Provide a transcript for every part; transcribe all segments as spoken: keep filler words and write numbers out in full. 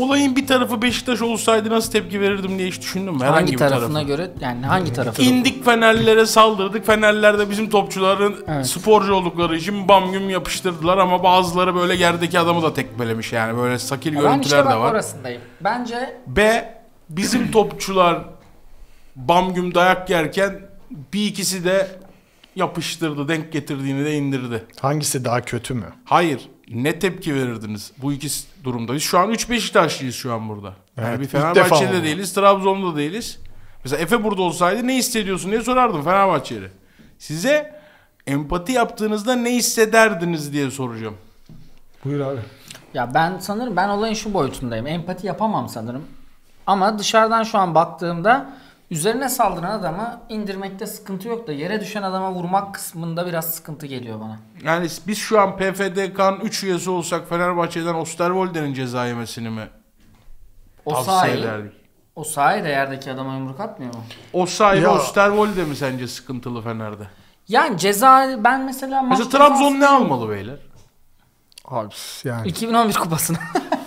olayın bir tarafı Beşiktaş olsaydı nasıl tepki verirdim diye hiç düşündüm mü? Herhangi Hangi bir tarafına tarafı. göre yani hangi tarafı? İndik Fenerlilere saldırdık. Fenerler de bizim topçuların Evet. sporcu oldukları için bam güm yapıştırdılar ama bazıları böyle yerdeki adamı da tekmelemiş yani böyle sakil Ben görüntüler işte bak de var. orasındayım. Bence B bizim topçular bam güm dayak yerken bir ikisi de yapıştırdı, denk getirdiğini de indirdi. Hangisi daha kötü mü? Hayır. Ne tepki verirdiniz bu iki durumda? Biz şu an üç Beşiktaşlıyız şu an burada. Yani Evet, bir ilk defa Fenerbahçe'de oldu. değiliz, Trabzon'da değiliz. Mesela Efe burada olsaydı ne hissediyorsun diye sorardım Fenerbahçe'ye. Size empati yaptığınızda ne hissederdiniz diye soracağım. Buyur abi. ya ben sanırım ben olayın şu boyutundayım. Empati yapamam sanırım. Ama dışarıdan şu an baktığımda üzerine saldıran adamı indirmekte sıkıntı yok da yere düşen adama vurmak kısmında biraz sıkıntı geliyor bana. Yani biz şu an P F D K'nın üç üyesi olsak Fenerbahçe'den Osterwolde'nin ceza yemesini mi O tavsiye sahi, ederdik? o sahi de yerdeki adama yumruk atmıyor mu? O sahibi Ya- Osterwolde mi sence sıkıntılı Fener'de? Yani ceza ben mesela maç Mesela Trabzon cezası- ne almalı beyler? Abi yani. iki bin on bir kupasını.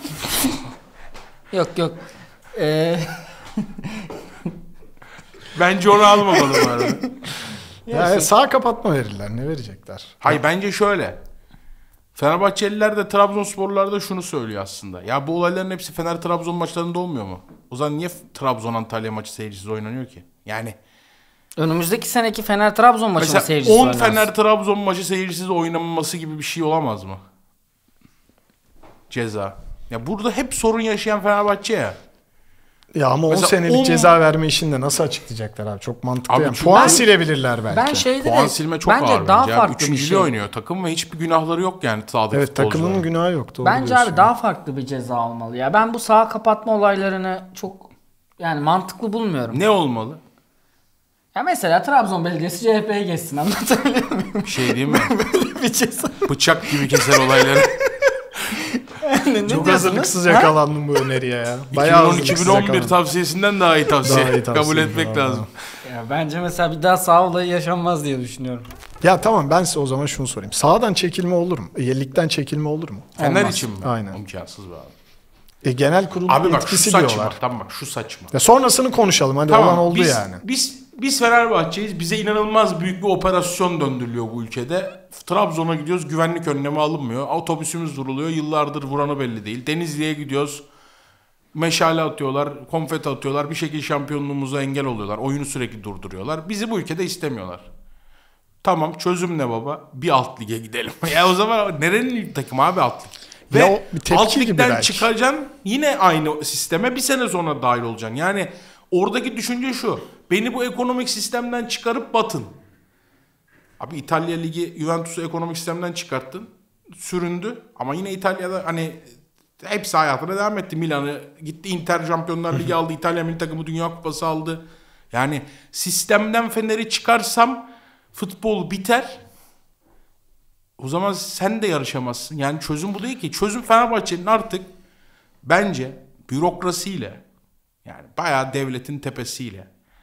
yok yok. Ee, Bence onu almamalı bu arada. Ya sağ kapatma verirler. Ne verecekler? Hayır bence şöyle. Fenerbahçeliler de Trabzonsporlular da şunu söylüyor aslında. Ya bu olayların hepsi Fener-Trabzon maçlarında olmuyor mu? O zaman niye Trabzon-Antalya maçı seyircisiz oynanıyor ki? Yani önümüzdeki seneki Fener Trabzon maçının mesela seyircisi on oynaması. Fener-Trabzon maçı seyircisiz oynanması gibi bir şey olamaz mı? Ceza. Ya burada hep sorun yaşayan Fenerbahçe ya. Ya ama on Mesela senelik on- ceza verme işini de nasıl açıklayacaklar abi? Çok mantıklı. Abi yani. çünkü Puan ben- silebilirler belki. Ben şeyde Puan de silme çok bence ağır daha bence. abi. farklı bir Üçüncülüğü şey. oynuyor takım ve hiçbir günahları yok yani sahadaki Evet futbolcuların. takımın günahı yok. Doğru Bence diyorsun. abi daha farklı bir ceza olmalı ya. Ben bu saha kapatma olaylarını çok yani mantıklı bulmuyorum. Ne olmalı? Ya mesela Trabzon Belediyesi C H P'ye geçsin, anlatabiliyor muyum? Bir şey diyeyim mi? bir ceza. Bıçak gibi keser olayları. Ne Çok diyorsunuz? hazırlıksız Ha? yakalandım bu öneriye ya. Bayağı hazırlıksız iki bin on iki-iki bin on bir yakalandım. tavsiyesinden daha iyi tavsiye. Daha iyi tavsiye. Kabul etmek Vallahi. lazım. Ya bence mesela bir daha saha olayı yaşanmaz diye düşünüyorum. Ya tamam ben size o zaman şunu sorayım. Sağdan çekilme olur mu? E, ligden çekilme olur mu? Fener Olmaz. için mi? Aynen. İmkansız be abi. E, genel kurulun Abi bak şu etkisi saçma. diyorlar. Tamam bak şu saçma. Ya sonrasını konuşalım hadi olan oldu biz, yani. Biz biz Fenerbahçe'yiz. Bize inanılmaz büyük bir operasyon döndürülüyor bu ülkede. Trabzon'a gidiyoruz. Güvenlik önlemi alınmıyor. Otobüsümüz vuruluyor. Yıllardır vuranı belli değil. Denizli'ye gidiyoruz. Meşale atıyorlar. Konfeti atıyorlar. Bir şekilde şampiyonluğumuza engel oluyorlar. Oyunu sürekli durduruyorlar. Bizi bu ülkede istemiyorlar. Tamam çözüm ne baba? Bir alt lige gidelim. Ya o zaman nerenin takımı abi alt lig? Ya Ve o bir tepki alt gibi ligden belki. çıkacaksın yine aynı sisteme bir sene sonra dahil olacaksın. Yani oradaki düşünce şu. Beni bu ekonomik sistemden çıkarıp batın. Abi İtalya Ligi Juventus'u ekonomik sistemden çıkarttın. Süründü. Ama yine İtalya'da hani hepsi hayatına devam etti. Milan'ı gitti Inter Şampiyonlar Ligi aldı. İtalya milli takımı Dünya Kupası aldı. Yani sistemden Fener'i çıkarsam futbol biter. O zaman sen de yarışamazsın. Yani çözüm bu değil ki. Çözüm Fenerbahçe'nin artık bence bürokrasiyle yani bayağı devletin tepesiyle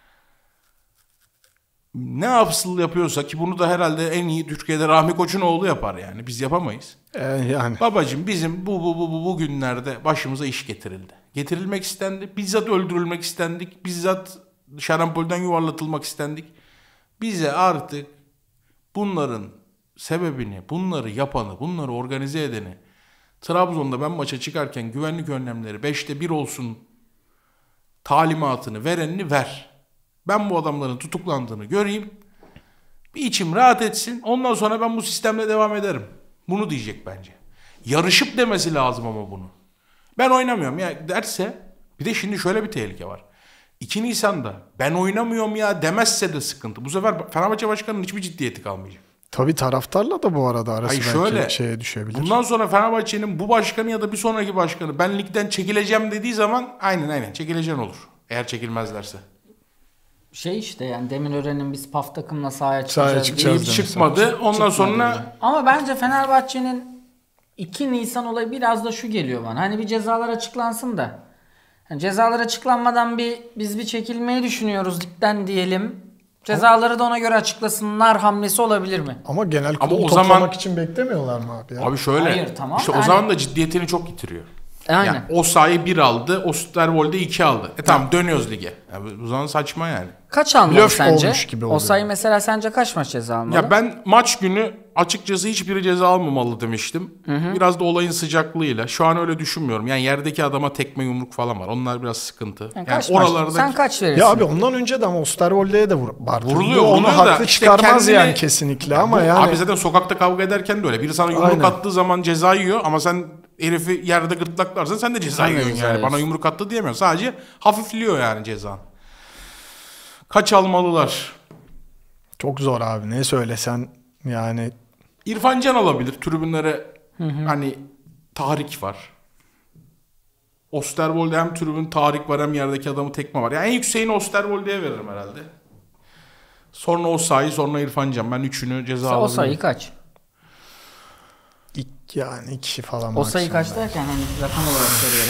ne yapsıl yapıyorsa ki bunu da herhalde en iyi Türkiye'de Rahmi Koç'un oğlu yapar yani. Biz yapamayız. E, yani. Babacım bizim bu bu bu bu bugünlerde başımıza iş getirildi. Getirilmek istendi. Bizzat öldürülmek istendik. Bizzat şarampolden yuvarlatılmak istendik. Bize artık bunların sebebini, bunları yapanı, bunları organize edeni, Trabzon'da ben maça çıkarken güvenlik önlemleri beşte bir olsun talimatını verenini ver. Ben bu adamların tutuklandığını göreyim. Bir içim rahat etsin. Ondan sonra ben bu sistemle devam ederim. Bunu diyecek bence. Yarışıp demesi lazım ama bunu. Ben oynamıyorum ya derse bir de şimdi şöyle bir tehlike var. iki Nisan'da ben oynamıyorum ya demezse de sıkıntı. Bu sefer Fenerbahçe Başkanı'nın hiçbir ciddiyeti kalmayacak. Tabii taraftarla da bu arada arası Hayır belki şöyle, şeye düşebilir. bundan sonra Fenerbahçe'nin bu başkanı ya da bir sonraki başkanı ben ligden çekileceğim dediği zaman aynen aynen çekileceğin olur. Eğer çekilmezlerse. Şey işte yani Demirören'in biz P A F takımla sahaya Sahaya çıkacağız. çıkacağız diye- demiş. Çıkmadı. Ondan Çıkmadı sonra yani. Ama bence Fenerbahçe'nin iki Nisan olayı biraz da şu geliyor bana. Hani bir cezalar açıklansın da. Yani cezalar açıklanmadan bir biz bir çekilmeyi düşünüyoruz ligden diyelim. Cezaları da ona göre açıklasınlar hamlesi olabilir mi? Ama genel Ama kurulu o toplamak zaman- için beklemiyorlar mı abi ya? abi şöyle Hayır, tamam. işte o Yani- zaman da ciddiyetini çok yitiriyor. Aynen. Yani Osayi bir aldı, Osterwolde iki aldı. E tamam dönüyoruz lige. Yani bu zaman saçma yani. Kaç almalı Blöf sence? olmuş gibi oluyor. Osayi mesela sence kaç maç ceza almalı? Ya ben maç günü açıkçası hiçbiri ceza almamalı demiştim. Biraz da olayın sıcaklığıyla. Şu an öyle düşünmüyorum. Yani yerdeki adama tekme yumruk falan var. Onlar biraz sıkıntı. Yani Yani, kaç maç? oralarda Sen kaç verirsin? Ya abi ondan önce de ama Osterwolde'ye de vur. Bartın. vuruluyor, Onu vuruluyor haklı da işte çıkarmaz kendini- yani kesinlikle ama Bu- yani. Abi zaten sokakta kavga ederken de öyle. Biri sana yumruk Aynen. attığı zaman ceza yiyor ama sen herifi yerde gırtlaklarsan sen de ceza Sen de yiyorsun ceza yani. yiyorsun. Bana yumruk attı diyemiyorsun. Sadece hafifliyor yani ceza. Kaç almalılar? Çok zor abi ne söylesen yani. İrfan Can alabilir. Tribünlere hani tahrik var. Osterwolde hem tribün tahrik var hem yerdeki adamı tekme var. Yani en yükseğini Osterwolde'ye veririm herhalde. Sonra Osayi, sonra İrfan Can. Ben üçünü ceza Sen alabilirim. Osayi kaç? İk, yani iki kişi falan. Osayi maksimum. kaç derken hani rakam olarak soruyorum.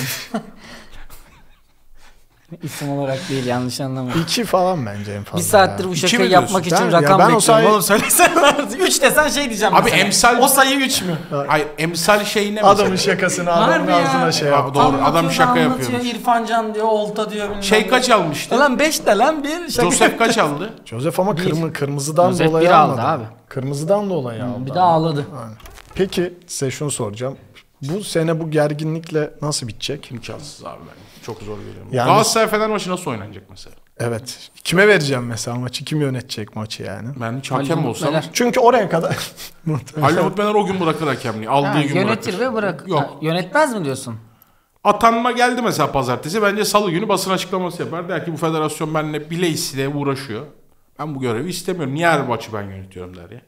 İsim olarak değil yanlış anlamayın. İki falan bence en fazla. Bir saattir ya. bu İki şakayı mi yapmak diyorsun? için Ben- ya rakam ben o bekliyorum. sayı- Oğlum söylesen üç desen şey diyeceğim Abi mesela. emsal- O sayı üç mü? Hayır emsal şeyine Adamın mesela. şakasını adamın Harbi ya. ağzına şey Abi yaptı. doğru, Anlatıyor adam da şaka anlatıyor. yapıyormuş. İrfan Can diyor, olta diyor. bilmem Şey ne. kaç almıştı? Lan beş de lan bir şaka. Joseph kaç aldı? Joseph ama kırmı, kırmızıdan Joseph dolayı bir aldı almadı. abi. Kırmızıdan dolayı aldı. Bir de ağladı. Aynen. Peki size şunu soracağım. Bu sene bu gerginlikle nasıl bitecek? İmkansız abi ben. Çok zor görüyorum. Yani- Galatasaray Fener maçı nasıl oynanacak mesela? Evet. Kime vereceğim mesela maçı? Kim yönetecek maçı yani? Ben hiç Halil hakem Umut olsam Meler. Çünkü oraya kadar Halil Umut Meler o gün bırakır hakemliği. Aldığı Ha, gün yönetir bırakır. ve bırak. Yok. Ha, yönetmez mi diyorsun? Atanma geldi mesela pazartesi. Bence salı günü basın açıklaması yapar. Der ki bu federasyon benimle bile isteye uğraşıyor. Ben bu görevi istemiyorum. Niye her maçı ben yönetiyorum der ya.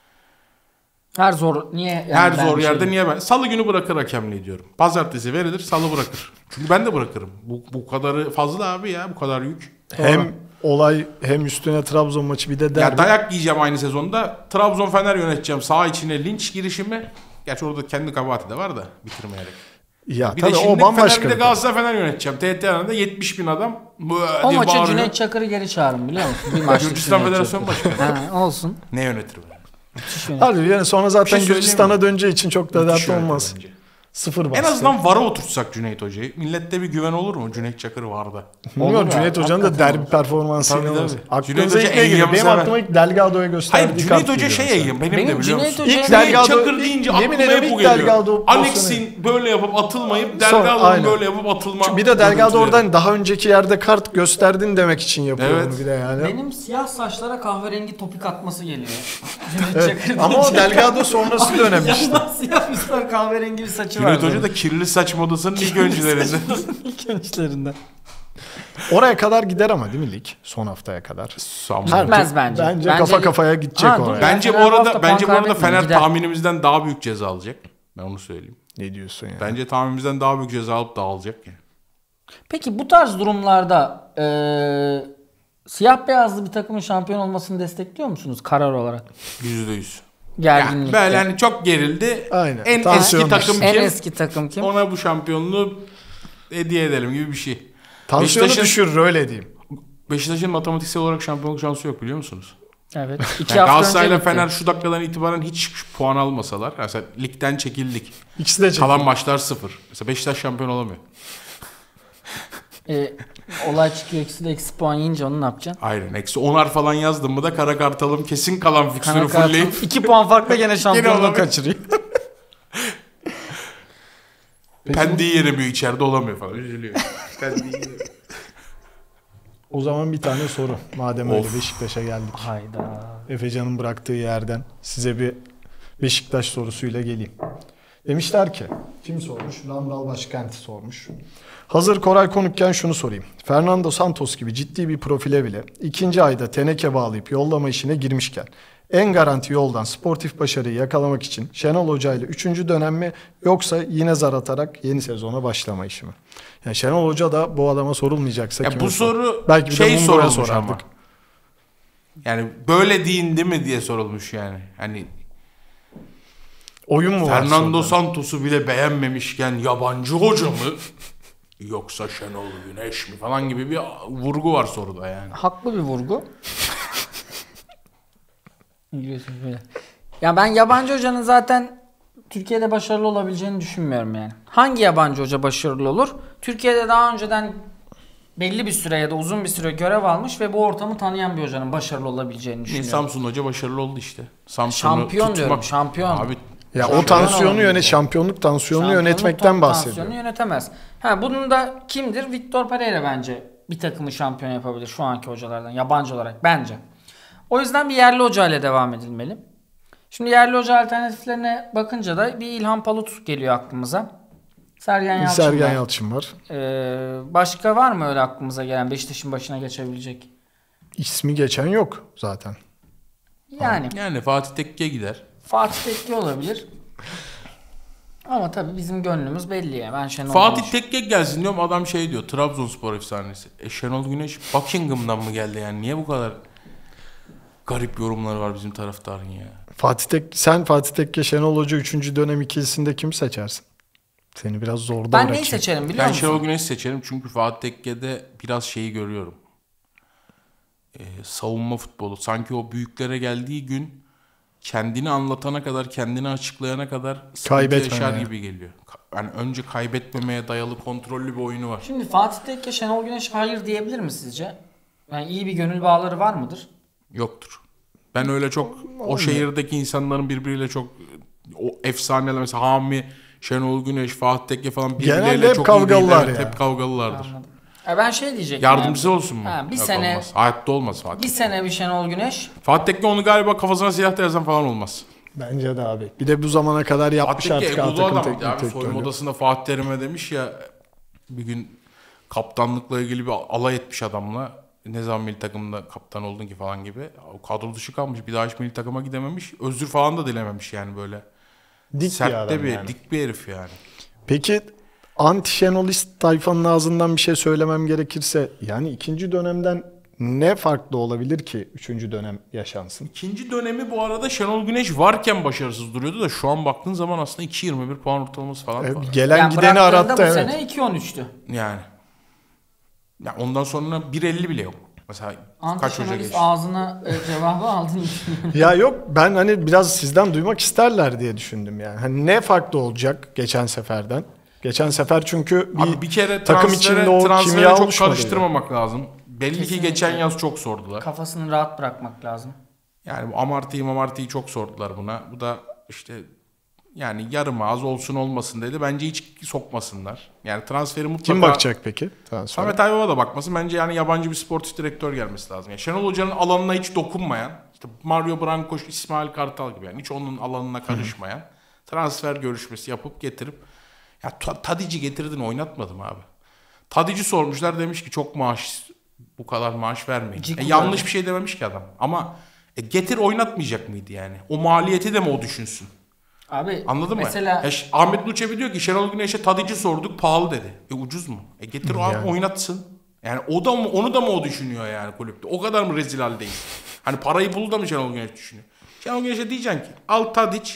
Her zor niye? Yani Her ben zor bir yerde şey- niye ben? Salı günü bırakır hakemliği diyorum. Pazartesi verilir, salı bırakır. Çünkü ben de bırakırım. Bu, bu kadarı fazla abi ya. Bu kadar yük. hem olay hem üstüne Trabzon maçı bir de Ya derbi. dayak yiyeceğim aynı sezonda. Trabzon Fener yöneteceğim. Saha içine linç girişimi. Gerçi orada kendi kabahati de var da bitirmeyerek. Ya Bir tabii de o şimdi bambaşka. Fener bir de bir- Galatasaray Fener yöneteceğim. T T Arena'da yetmiş bin adam. Böyle O diye maçı bağırıyor. Cüneyt Çakır'ı geri çağırın biliyor musun? Bir maçlık Gürcistan Cüneyt Federasyonu Çakır. Başkanı. Ha, olsun. Ne yönetir be? Müthiş yönet- Hadi yani sonra zaten Bir şey söyleyeyim Gürcistan'a mi? döneceği için çok da Müthiş dert yönetir olmaz. bence. Sıfır En baskı. azından VAR'a oturtsak Cüneyt Hoca'yı. Millette bir güven olur mu? Cüneyt Çakır VAR'da. Bilmiyorum Olur Cüneyt ya, Hoca'nın da hakikaten derbi olur. performansı Tabii, inanılmaz. tabii. Aklınıza Cüneyt ilk Hoca ne geliyor? Eyyam'ı Benim sever. aklıma ilk Delgado'ya gösterdiği Hayır kart Cüneyt Hoca geliyor şey mesela. eyyim. Benim, Benim de biliyor Cüneyt musun? Hoca'ya- İlk Delgado- Cüneyt Çakır deyince yemin aklıma ederim hep bu ilk geliyor. Delgado Alex'in böyle yapıp atılmayıp Sonra- Delgado'nun aynen. böyle yapıp atılma. Bir de Delgado görüntüleri. oradan daha önceki yerde kart gösterdin demek için yapıyor Evet. onu bir de yani. Benim siyah saçlara kahverengi topik atması geliyor. Cüneyt Evet. Çakır Ama o deyince- Delgado sonrası dönem işte. Yandan siyah üstler kahverengi bir saçı var. Cüneyt Hoca da kirli saç modasının ilk öncülerinden. ilk öncülerinden. Oraya kadar gider ama değil mi lig? Son haftaya kadar. Sanmıyorum. Gitmez bence. Bence kafa kafaya gidecek Ha, dur oraya. ya, Bence bu Fener bu hafta arada bence bu puan arada kaybetmiyor, Fener gider. tahminimizden daha büyük ceza alacak. Ben onu söyleyeyim. Ne diyorsun ya? Bence tahminimizden daha büyük ceza alıp dağılacak yani. Peki bu tarz durumlarda eee, siyah beyazlı bir takımın şampiyon olmasını destekliyor musunuz karar olarak? Yüzde yüz. Gerginlikte. Yani böyle hani çok gerildi. Aynen. En Tansiyon eski takım en kim? eski takım kim? Ona bu şampiyonluğu hediye edelim gibi bir şey. Tansiyonu Beşiktaş'ın- düşürür öyle diyeyim. Beşiktaş'ın matematiksel olarak şampiyonluk şansı yok biliyor musunuz? Evet. İki Yani hafta Galatasaray ile önce bitti. Fener şu dakikadan itibaren hiç puan almasalar. Mesela ligden çekildik. İkisi de çekti. Kalan maçlar sıfır. Mesela Beşiktaş şampiyon olamıyor. E, olay çıkıyor ikisi de eksi puan yiyince onu ne yapacaksın? Aynen. Eksi onar falan yazdım mı da kara kartalım kesin kalan fiksürü Kana kartı fullleyip iki puan farkla gene şampiyonluğu olamıyor. kaçırıyor. Pendik'i yenemiyor içeride olamıyor falan. Üzülüyor. Pendik'i yenemiyor. O zaman bir tane soru. Madem öyle Of. Beşiktaş'a geldik. Hayda. Efecan'ın bıraktığı yerden size bir Beşiktaş sorusuyla geleyim. Demişler ki, kim sormuş? Randal Başkent sormuş. Hazır Koray konukken şunu sorayım. Fernando Santos gibi ciddi bir profile bile ikinci ayda teneke bağlayıp yollama işine girmişken en garanti yoldan sportif başarıyı yakalamak için Şenol Hoca ile üçüncü dönem mi yoksa yine zar atarak yeni sezona başlama işi mi? Yani Şenol Hoca da bu adama sorulmayacaksa Ya kime bu sor- soru belki bir şey de Mungo'ya sorulmuş sorardık. ama. Yani böyle deyin değil mi diye sorulmuş yani. Hani Oyun mu var? Fernando soruda? Santos'u bile beğenmemişken yabancı hoca mı? Yoksa Şenol Güneş mi falan gibi bir vurgu var soruda yani. Haklı bir vurgu. Gülüyorsun böyle. Ya ben yabancı hocanın zaten Türkiye'de başarılı olabileceğini düşünmüyorum yani. Hangi yabancı hoca başarılı olur? Türkiye'de daha önceden belli bir süre ya da uzun bir süre görev almış ve bu ortamı tanıyan bir hocanın başarılı olabileceğini düşünüyorum. Samsun Hoca başarılı oldu işte. Samsun'u Şampiyon tutmak, diyorum, şampiyon. Abi, Ya Şampiyon o tansiyonu olamıyor. yönet, şampiyonluk tansiyonunu Şampiyonluk yönetmekten tan- bahsediyor. Tansiyonu yönetemez. Ha bunun da kimdir? Victor Pereira bence bir takımı şampiyon yapabilir şu anki hocalardan yabancı olarak bence. O yüzden bir yerli hoca ile devam edilmeli. Şimdi yerli hoca alternatiflerine bakınca da bir İlhan Palut geliyor aklımıza. Sergen Yalçın Sergen var. Yalçın var. Ee, başka var mı öyle aklımıza gelen Beşiktaş'ın başına geçebilecek? İsmi geçen yok zaten. Yani yani Fatih Tekke gider. Fatih Tekke olabilir. Ama tabii bizim gönlümüz belli ya. Ben Şenol Fatih Güneş- Tekke gelsin diyorum, adam şey diyor, Trabzonspor efsanesi. E Şenol Güneş Buckingham'dan mı geldi yani? Niye bu kadar garip yorumları var bizim taraftarın ya? Fatih Tek sen Fatih Tekke Şenol Hoca üçüncü dönem ikilisinde kimi seçersin? Seni biraz zorda Ben bırakayım. neyi seçerim biliyor Ben musun? Şenol Güneş'i seçerim çünkü Fatih Tekke'de biraz şeyi görüyorum. Ee, savunma futbolu. Sanki o büyüklere geldiği gün kendini anlatana kadar, kendini açıklayana kadar sıkıntı Kaybetmeme. yaşar gibi geliyor. Ka- Yani önce kaybetmemeye dayalı kontrollü bir oyunu var. Şimdi Fatih Tekke Şenol Güneş hayır diyebilir mi sizce? Yani iyi bir gönül bağları var mıdır? Yoktur. Ben öyle çok o şehirdeki insanların birbiriyle çok o efsaneler mesela Hami, Şenol Güneş, Fatih Tekke falan Genelde birbirleriyle hep çok kavgalılar iyi değil. Evet, ya. hep kavgalılardır. Anladım. Ya ben şey diyecektim. Yardımcısı yani. olsun mu? Ha, bir Yok, sene olmaz. Hayatta olmaz Fatih. bir sene bir Şenol Güneş. Fatih Tekke onu galiba kafasına silah da yazan falan olmaz. Bence de abi. Bir de bu zamana kadar yapmış Fatih Tekke artık A egolu takım adam. teknik Abi soyunma direktörü. odasında Fatih Terim'e demiş ya, bir gün kaptanlıkla ilgili bir alay etmiş adamla. Ne zaman milli takımda kaptan oldun ki falan gibi. O kadro dışı kalmış. Bir daha hiç milli takıma gidememiş. Özür falan da dilememiş yani böyle. Dik bir Sert adam de bir, yani. dik bir herif yani. Peki anti Şenolist tayfanın ağzından bir şey söylemem gerekirse yani ikinci dönemden ne farklı olabilir ki üçüncü dönem yaşansın? İkinci dönemi bu arada Şenol Güneş varken başarısız duruyordu da şu an baktığın zaman aslında iki virgül yirmi bir puan ortalaması falan E, var. gelen Yani gideni bıraktığında arattı bu evet. sene iki virgül on üçtü. Yani. Ya ondan sonra bir virgül elli bile yok. Mesela kaç hoca Anti-Şenolist geçti? ağzına e, cevabı aldın düşünüyorum. Ya yok ben hani biraz sizden duymak isterler diye düşündüm yani. Hani ne farklı olacak geçen seferden? Geçen sefer çünkü bir, Abi bir kere takım transfere, içinde o transfere kimya çok oluşmadıydı. karıştırmamak lazım. Belli Kesinlikle. ki geçen yaz çok sordular. Kafasını rahat bırakmak lazım. Yani bu Amarty'yi Mamarty'yi çok sordular buna. Bu da işte yani yarım ağız olsun olmasın dedi. Bence hiç sokmasınlar. Yani transferi mutlaka... Kim bakacak peki? Transfer. Samet Aybaba da bakmasın. Bence yani yabancı bir sportif direktör gelmesi lazım. Yani Şenol Hoca'nın alanına hiç dokunmayan, işte Mario Branco, İsmail Kartal gibi yani hiç onun alanına karışmayan transfer görüşmesi yapıp getirip ya Tadic'i getirdin, oynatmadım abi. Tadic'i sormuşlar, demiş ki çok maaş, bu kadar maaş vermeyin. Ciku E, yanlış verdi. bir şey dememiş ki adam. Ama e, getir oynatmayacak mıydı yani? O maliyeti de mi o düşünsün? Abi Anladın mesela mı? Ya, Ş- Ahmet Luçebi diyor ki Şenol Güneş'e Tadic'i sorduk, pahalı dedi. E ucuz mu? E getir o Yani. an oynatsın. Yani o da mı, onu da mı o düşünüyor yani kulüpte? O kadar mı rezil haldeyiz? Hani parayı bul da mı Şenol Güneş düşünüyor? Şenol Güneş'e diyeceksin ki al Tadic,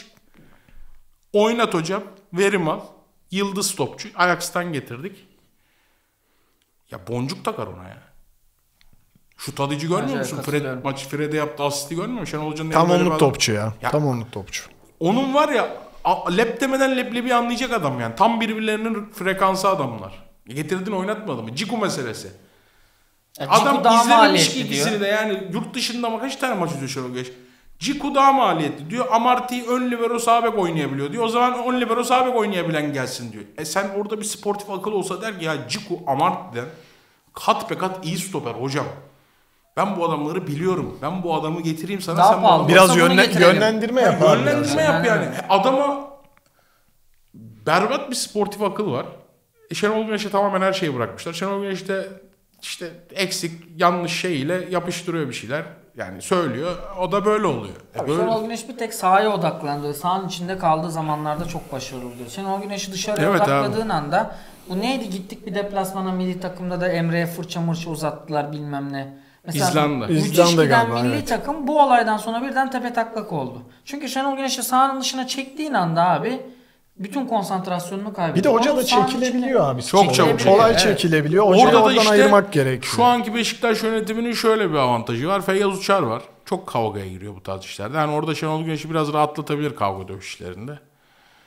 oynat hocam, verim al. Yıldız topçu. Ajax'tan getirdik. Ya boncuk takar ona ya. Şu Tadic'i görmüyor Evet, musun? Fred katılıyorum. maçı Fred'e yaptı asisti görmüyor musun? Şenol Hoca'nın Tam elinde öyle bir onluk adam- topçu ya. Ya- Tam onluk topçu. Onun var ya a- lep demeden leblebi anlayacak adam yani. Tam birbirlerinin frekansı adamlar. E getirdin, oynatmadı mı? Ciku meselesi. ya Adam Ciku daha izlememiş ki maliyetli ikisini diyor. de yani yurt dışında ama kaç tane maç izliyor Şenol Güneş? Ciku daha maliyetli diyor. Amarty ön libero sağ bek oynayabiliyor diyor. O zaman ön libero sağ bek oynayabilen gelsin diyor. E sen orada bir sportif akıl olsa der ki ya Ciku Amarty'den kat be kat iyi stoper hocam. Ben bu adamları biliyorum. Ben bu adamı getireyim sana. Daha sen bu pahalı. adamı- Biraz bunu yönle- getirelim. yönlendirme Yani yapar. yönlendirme biraz. yap yani. Adama berbat bir sportif akıl var. E, Şenol Güneş'e tamamen her şeyi bırakmışlar. Şenol Güneş de işte eksik, yanlış şeyle yapıştırıyor bir şeyler. Yani söylüyor. O da böyle oluyor. E, böyle- Şenol Güneş bir tek sahaya odaklandığı, sahanın içinde kaldığı zamanlarda çok başarılı oluyor. Şenol Güneş'i dışarıya Evet odakladığın anda bu neydi, gittik bir deplasmana milli takımda da Emre'ye fırça mırça uzattılar bilmem ne. İzlanda. Müthiş İzlanda giden galiba, milli evet. takım bu olaydan sonra birden tepe taklak oldu. Çünkü Şenol Güneş'i sahanın dışına çektiğin anda abi bütün konsantrasyonunu kaybediyor. Bir de hoca Onu da sahanın çekilebiliyor içine- abi. Çok Kolay- çabuk Kolay çekilebiliyor, evet. çekilebiliyor. Hocayı Orada da oradan işte ayırmak gerekiyor. şu anki Beşiktaş yönetiminin şöyle bir avantajı var. Feyyaz Uçar var. Çok kavgaya giriyor bu tarz işlerde. Yani orada Şenol Güneş'i biraz rahatlatabilir kavga dövüş işlerinde.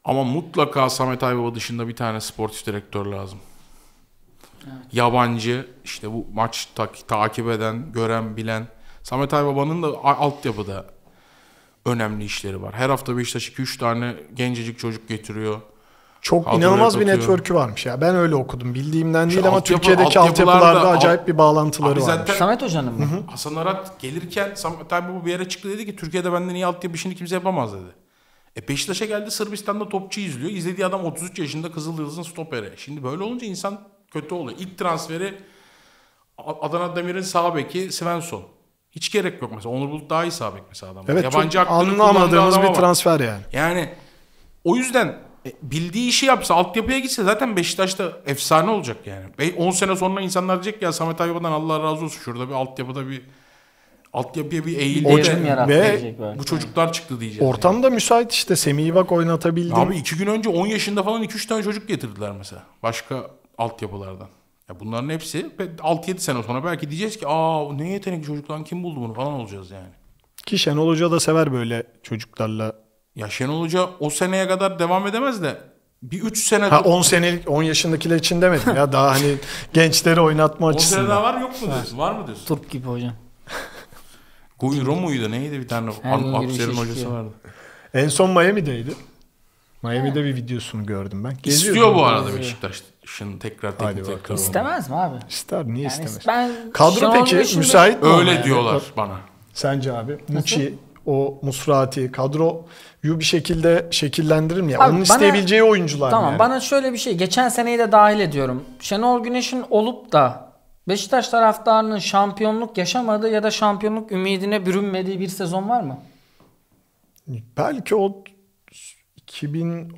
Ama mutlaka Samet Aybaba dışında bir tane sportif direktör lazım. Evet. Yabancı, işte bu maç ta- takip eden, gören, bilen. Samet Aybaba'nın da altyapıda önemli işleri var. Her hafta Beşiktaş iki üç tane gencecik çocuk getiriyor. Çok Kadroya inanılmaz bir katıyor. network'ü varmış ya. Ben öyle okudum. Bildiğimden değil Şu ama altyapı- Türkiye'deki altyapılarda altyapılarda alt- acayip bir bağlantıları Abi var. zaten- Samet Hoca'nın mı? Hasan Arat gelirken Samet Aybaba bir yere çıktı, dedi ki Türkiye'de benden iyi altyapı işini kimse yapamaz dedi. E Beşiktaş'a geldi, Sırbistan'da topçu izliyor. İzlediği adam otuz üç yaşında Kızılyıldız'ın stoperi. Şimdi böyle olunca insan kötü oluyor. İlk transferi Adana Demir'in sağ beki Svensson. Hiç gerek yok mesela. Onur Bulut daha iyi sağ bek mesela adam. Evet, Yabancı çok aklını kullandığı anlamadığımız adama bir bak. transfer yani. Yani o yüzden e, bildiği işi yapsa, altyapıya gitse zaten Beşiktaş'ta efsane olacak yani. on sene sonra insanlar diyecek ya Samet Aybaba'dan Allah razı olsun, şurada bir altyapıda bir altyapıya bir eğildi Devrim de yarattı ve diyecek belki. bu çocuklar çıktı diyeceğiz. Ortam da müsait işte. Semih'i bak oynatabildim. Abi iki gün önce on yaşında falan iki üç tane çocuk getirdiler mesela. Başka altyapılardan. Ya bunların hepsi altı yedi sene sonra belki diyeceğiz ki aa ne yetenekli çocuk lan, kim buldu bunu falan olacağız yani. Ki Şenol Hoca da sever böyle çocuklarla. Ya Şenol Hoca o seneye kadar devam edemez de bir üç sene... Ha on senelik on yaşındakiler için demedim ya. Daha hani gençleri oynatma on sene açısından. daha var yok mu diyorsun? Var mı diyorsun? Turp gibi hocam. Guiro muydu neydi bir tane Her gün Akser'in yürüyüşe hocası çıkıyor. vardı. En son Miami'deydi. Miami'de bir videosunu gördüm ben. Geziyordu. İstiyor bu arada Beşiktaş'ın tekrar teknik Hadi direktör bakalım. olmayı. İstemez mi abi? İster niye Yani istemez? ben Kadro Şenol peki Güneş'in de- müsait mi? ona Öyle yani? diyorlar bana. Sence abi? Muçi, o Musrati, kadroyu bir şekilde şekillendirir mi? Ya? Abi Onun bana- isteyebileceği oyuncular Tamam, mı yani? bana şöyle bir şey. Geçen seneyi de dahil ediyorum. Şenol Güneş'in olup da Beşiktaş taraftarının şampiyonluk yaşamadığı ya da şampiyonluk ümidine bürünmediği bir sezon var mı? Belki o iki bin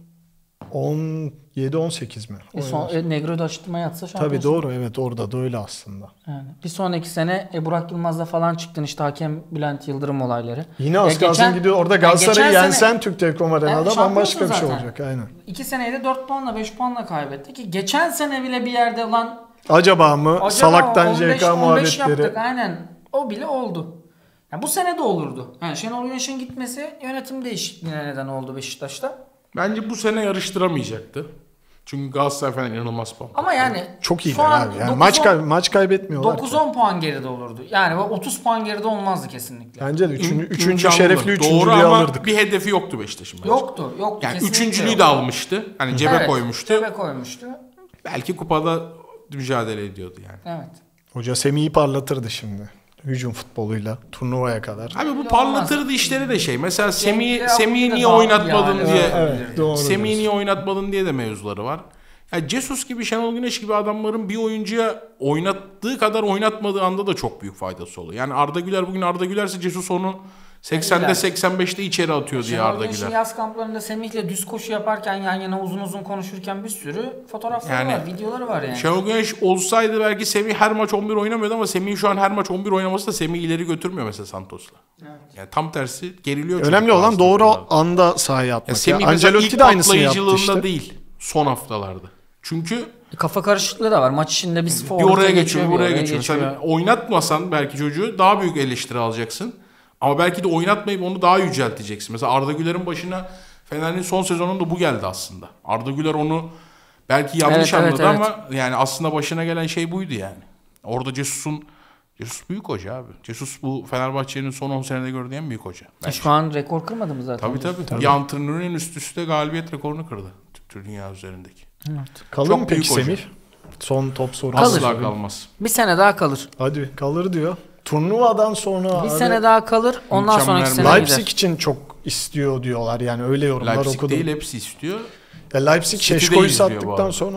on yedi on sekiz mi? E son, e, Negro'da açıklama yatsa şampiyon. Tabii doğru, evet, orada da öyle aslında. Yani bir sonraki sene e, Burak Yılmaz'la falan çıktın işte, hakem Bülent Yıldırım olayları. Yine az E, kalsın geçen- gidiyor. Orada yani Galatasaray'ı geçen yensen sene- Türk Telekom Evet, Arena'da şampiyonsun bambaşka bir şey zaten. olacak. Aynen. İki seneyi de dört puanla beş puanla kaybetti ki geçen sene bile bir yerde lan Acaba mı? acaba Salaktan on beş, J K on beş muhabbetleri. yaptık, aynen. O bile oldu. Yani bu sene de olurdu. Yani Şenol Güneş'in gitmesi yönetim değişikliğine neden oldu Beşiktaş'ta. Bence bu sene yarıştıramayacaktı. Çünkü Galatasaray falan inanılmaz puan. Ama yani Çok şu iyiler an abi. Yani dokuz maç, on kay- maç kaybetmiyorlar dokuz ki. on puan geride olurdu. Yani otuz puan geride olmazdı kesinlikle. Bence de üçüncü, İm- üçüncü imkanlı. şerefli Doğru üçüncülüğü ama alırdık. bir hedefi yoktu Beşiktaş'ın bence. Yoktu, yoktu. Yani kesinlikle üçüncülüğü yoktu. de almıştı. Hani cebe Evet, koymuştu. Cebe koymuştu. Belki kupada mücadele ediyordu yani. Evet. Hoca Semih'i parlatırdı şimdi. Hücum futboluyla turnuvaya kadar. Abi bu Olmaz. parlatırdı işleri de şey. Mesela Semih'i Cenk'le Semih'i Abdül'le niye daha iyi oynatmadın yani. diye. Evet, doğru Semih'i diyorsun. niye oynatmadın diye de mevzuları var. Ya Jesus gibi, Şenol Güneş gibi adamların bir oyuncuya oynattığı kadar oynatmadığı anda da çok büyük faydası oluyor. Yani Arda Güler bugün Arda Güler'se Jesus onu seksende İler. seksen beşte içeri atıyor diye Şenol Arda Güneş'in Güler. yaz kamplarında Semih'le düz koşu yaparken yan yana uzun uzun konuşurken bir sürü fotoğrafları Yani var, videoları var yani. Şenol Güneş olsaydı belki Semih her maç on bir oynamıyordu ama Semih şu an her maç on bir oynaması da Semih ileri götürmüyor mesela Santos'la. Evet. Yani tam tersi geriliyor. Önemli çocuk olan bazı doğru noktalarda. anda sahaya Ya atmak. Ya Semih mesela Ancelotti ilk de aynısını yaptı patlayıcılığında işte. değil. Son haftalarda. Çünkü Kafa karışıklığı da var. Maç içinde bir sıfır bir oraya geçiyor, bir bir oraya geçiyor. Mesela oynatmasan belki çocuğu daha büyük eleştiri alacaksın. Ama belki de oynatmayıp onu daha yücelteceksin. Mesela Arda Güler'in başına Fener'in son sezonunda bu geldi aslında. Arda Güler onu belki yanlış Evet, evet, anladı evet. ama yani aslında başına gelen şey buydu yani. Orada Jesus'un Jesus büyük hoca abi. Jesus bu Fenerbahçe'nin son on senede gördüğü en büyük hoca. E Bence. şu an rekor kırmadı mı zaten? Tabii tabii. Tabii. Bir antrenörün üst üste galibiyet rekorunu kırdı. Tüm dünya üzerindeki. Kalır Çok mı peki büyük hoca. Semih? Son top soru. Kalır. Asla kalmaz. Bir sene daha kalır. Hadi kalır diyor. Turnuvadan sonra Bir abi, sene daha kalır. Ondan Mükemmel sonraki bir- sene Leipzig gider. için çok istiyor diyorlar. Yani öyle yorumlar Leipzig okudum. değil hepsi istiyor. Ya Leipzig City de Şeşko'yu izliyor bu sattıktan arada. sonra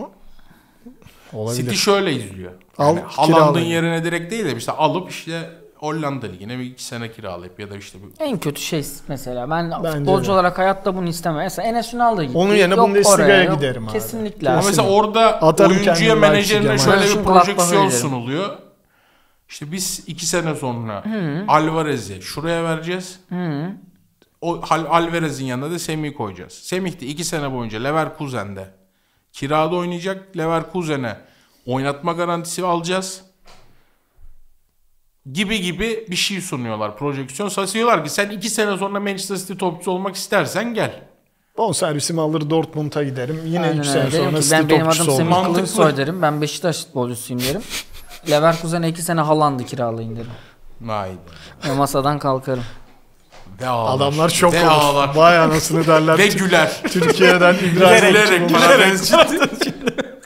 olabilir. City şöyle izliyor. Al, Yani Haaland'ın kiralayın. yerine direkt değil de işte alıp işte Hollanda Ligi'ne bir iki sene kiralayıp ya da işte bir... En kötü şey mesela. Ben Bence futbolcu de. olarak hayatta bunu istemem. Mesela Enes Ünal da gitti. Onun yerine Yok Bundesliga'ya oraya, yok. giderim abi. Kesinlikle. Ama abi. mesela orada Atarım oyuncuya kendimi menajerine Leipzig'e şöyle ama. bir Ben şu projeksiyon Gladbach'a sunuluyor. İşte biz iki sene sonra Alvarez'i şuraya vereceğiz. O Al- Alvarez'in yanına da Semih'i koyacağız. Semih de iki sene boyunca Leverkusen'de kirada oynayacak. Leverkusen'e oynatma garantisi alacağız. Gibi gibi bir şey sunuyorlar. Projeksiyon. Sasıyorlar ki sen iki sene sonra Manchester City topçusu olmak istersen gel. Bonservisimi alır Dortmund'a giderim. Yine Aynen üç öyle. sene Derim sonra ki, City ben benim adım topçusu Semih olmam. Mantıklı. Kılıçsoy derim. Ben Beşiktaş futbolcusuyum derim. Leverkusen'e iki sene Haaland'ı kiralayın derim. Haydi. Ve masadan kalkarım. Ve ağlar. Adamlar çok Ve olur. ağlar. Vay anasını derler. Ve güler. Türkiye'den İbrahim Gülerek, Akçıl gülerek.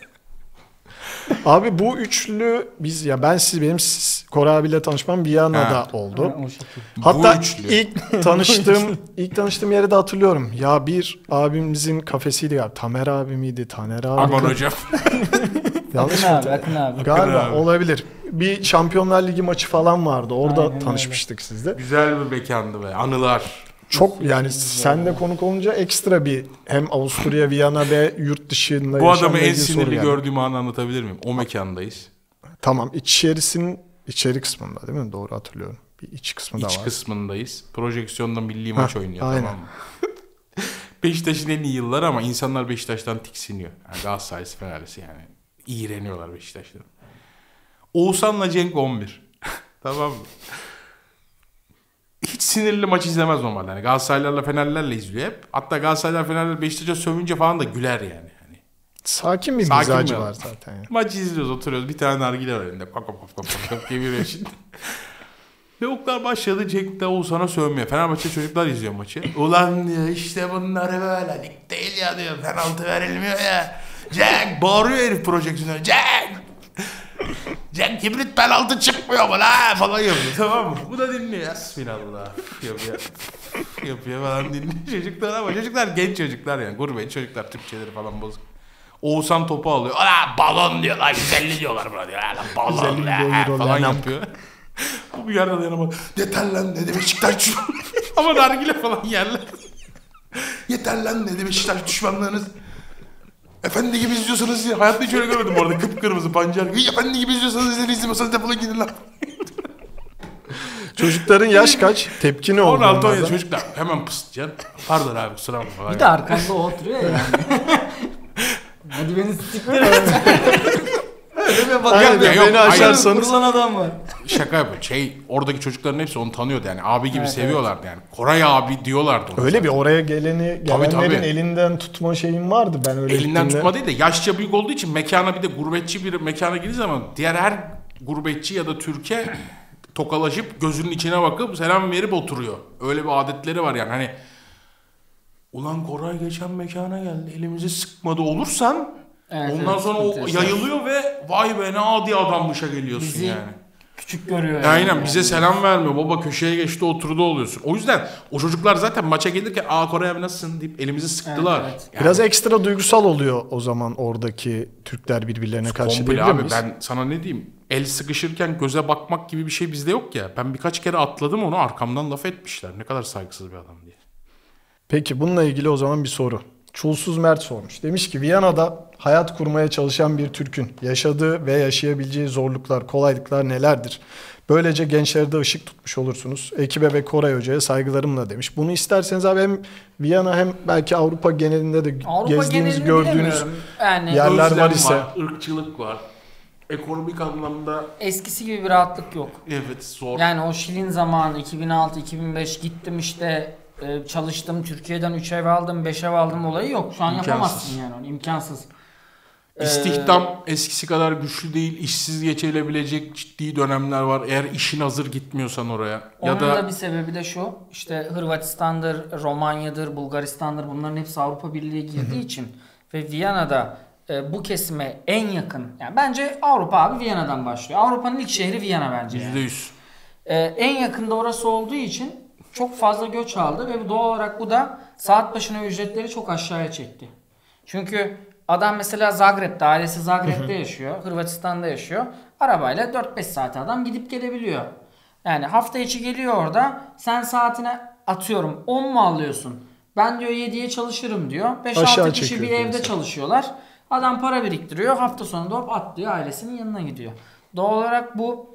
Abi bu üçlü biz ya ben siz benim siz, Koray abiyle tanışmam Viyana'da Ha. oldu. O şekilde. Hatta Bu üçlü. ilk tanıştığım ilk tanıştığım yeri de hatırlıyorum. Ya bir abimizin kafesiydi galiba. Tamer abi miydi? Taner abi. Aman hocam. Yanlış Akın mı? abi, Akın abi. Galiba Akın abi. olabilir. Bir Şampiyonlar Ligi maçı falan vardı. Orada Aynen öyle. tanışmıştık sizde. Güzel bir mekandı be. Anılar. Çok yani sen de konuk olunca ekstra bir hem Avusturya, Viyana ve yurt dışında Bu adamı yaşamla en ilgili soru sinirli geldi. gördüğüm anı anlatabilir miyim? O mekandayız. Tamam, içerisinin içeri kısmında değil mi? Doğru hatırlıyorum. Bir iç kısmı da İç var. kısmındayız. Projeksiyonda milli maç Heh, oynuyor, aynen. tamam mı? Beşiktaş'ın en iyi yılları ama insanlar Beşiktaş'tan tiksiniyor. Yani Galatasaray'sı, Fener'lisi yani. İğreniyorlar Beşiktaş'tan. Oğuzhan'la Cenk on bir. Tamam mı? Hiç sinirli maç izlemez normalde. Yani Galatasaraylarla Fenerlerle izliyor hep. Hatta Galatasaraylar Fenerler Beşiktaş'a sövünce falan da güler yani. Hani Sakin bir Sakin mizacı bir var adam. zaten. Yani. maçı izliyoruz, oturuyoruz. Bir tane nargile var elinde. Kop kop kop kop kop geliyor şimdi. Ve oklar başladı. Cenk de Oğuzhan'a sövmeye. Fenerbahçe çocuklar izliyor maçı. Ulan diyor işte bunları böyle. Lig değil ya diyor. Penaltı verilmiyor ya. Cenk bağırıyor herif projeksiyona. Cenk! Cenk kibrit penaltı çıkmıyor mu la falan yapıyor, tamam mı? Bu da dinliyor. Hasbinallah yapıyor. Yapıyor falan dinliyor çocuklar ama çocuklar genç çocuklar yani. Gurbet çocuklar, Türkçeleri falan bozuk. Oğuzhan topu alıyor. Ala balon diyorlar. yüz elli diyorlar buna diyor. Ala balon yüz elli ya, euro falan lan. yapıyor. Bu bir yerden dayanamadı. Yeter lan dedi Beşiktaş. Ama nargile falan yerler. Yeter lan dedi Beşiktaş düşmanlığınız. Efendi gibi izliyorsanız izleyin. Hayatta hiç öyle görmedim bu arada. Kıpkırmızı pancar gibi. Efendi gibi izliyorsanız izleyin, izlemiyorsanız defolun gidin lan. Çocukların yaş kaç? Tepki ne oldu? on altı on yedi onlardan? çocuklar. Hemen pısıtacaksın. Pardon abi kusura bakma falan. Bir de arkanda o oturuyor ya yani. Hadi beni siktir. Öyle bir Aynen, bakıyor. ya, yok, beni hayır. aşarsanız. Kurulan adam var. Şaka yapıyor. Şey, oradaki çocukların hepsi onu tanıyordu yani. Abi gibi Evet, seviyorlardı yani. Koray abi diyorlardı ona. Öyle bir oraya geleni Tabii, gelenlerin tabii. elinden tutma şeyin vardı. Ben öyle Elinden gittiğimde- tutma değil de yaşça büyük olduğu için mekana, bir de gurbetçi bir mekana girdiği zaman diğer her gurbetçi ya da Türkiye tokalaşıp gözünün içine bakıp selam verip oturuyor. Öyle bir adetleri var yani. Hani ulan Koray geçen mekana geldi elimizi sıkmadı olursan Evet, ondan evet, sonra o sıkıntı yaşar. yayılıyor ve vay be ne adi adammışa geliyorsun Bizi yani. küçük görüyor. yani. Aynen bize selam vermiyor. Baba köşeye geçti oturdu oluyorsun. O yüzden o çocuklar zaten maça gelirken aa Koray abi nasılsın deyip elimizi sıktılar. Evet, evet. Yani Biraz ekstra duygusal oluyor o zaman oradaki Türkler birbirlerine karşı komple diyebilir abi miyiz? ben sana ne diyeyim. El sıkışırken göze bakmak gibi bir şey bizde yok ya. Ben birkaç kere atladım onu, arkamdan laf etmişler. Ne kadar saygısız bir adam diye. Peki bununla ilgili o zaman bir soru. Çulsuz Mert sormuş. Demiş ki Viyana'da hayat kurmaya çalışan bir Türk'ün yaşadığı ve yaşayabileceği zorluklar, kolaylıklar nelerdir? Böylece gençlerde ışık tutmuş olursunuz. Ekibe ve Koray Hoca'ya saygılarımla demiş. Bunu isterseniz abi hem Viyana hem belki Avrupa genelinde de Avrupa gezdiğiniz, genelini gördüğünüz bilemiyorum. Yani yerler Özlem var ise. ırkçılık var. Ekonomik anlamda eskisi gibi bir rahatlık yok. evet zor. Yani o Şilin zamanı iki bin altı iki bin beş gittim işte e, çalıştım Türkiye'den üç ev aldım beş ev aldım olayı yok. Şu an İmkansız. yapamazsın yani onu imkansız. Ee, İstihdam eskisi kadar güçlü değil. İşsiz geçilebilecek ciddi dönemler var. Eğer işin hazır gitmiyorsan oraya. Onun Ya da, da bir sebebi de şu işte Hırvatistan'dır, Romanya'dır, Bulgaristan'dır bunların hepsi Avrupa Birliği'ne girdiği için ve Viyana'da e, bu kesime en yakın yani bence Avrupa abi Viyana'dan başlıyor. Avrupa'nın ilk şehri Viyana bence. yüzde Yani. yüz. Ee, en yakında orası olduğu için çok fazla göç aldı ve doğal olarak bu da saat başına ücretleri çok aşağıya çekti. Çünkü adam mesela Zagreb'de, ailesi Zagreb'de yaşıyor, Hırvatistan'da yaşıyor. Arabayla dört beş saate adam gidip gelebiliyor. Yani hafta içi geliyor orada, sen saatine atıyorum on mu alıyorsun? Ben diyor yediye çalışırım diyor. beş Aşağı altı kişi çekiyor bir evde piyasa. çalışıyorlar. Adam para biriktiriyor, hafta sonunda hop atlıyor ailesinin yanına gidiyor. Doğal olarak bu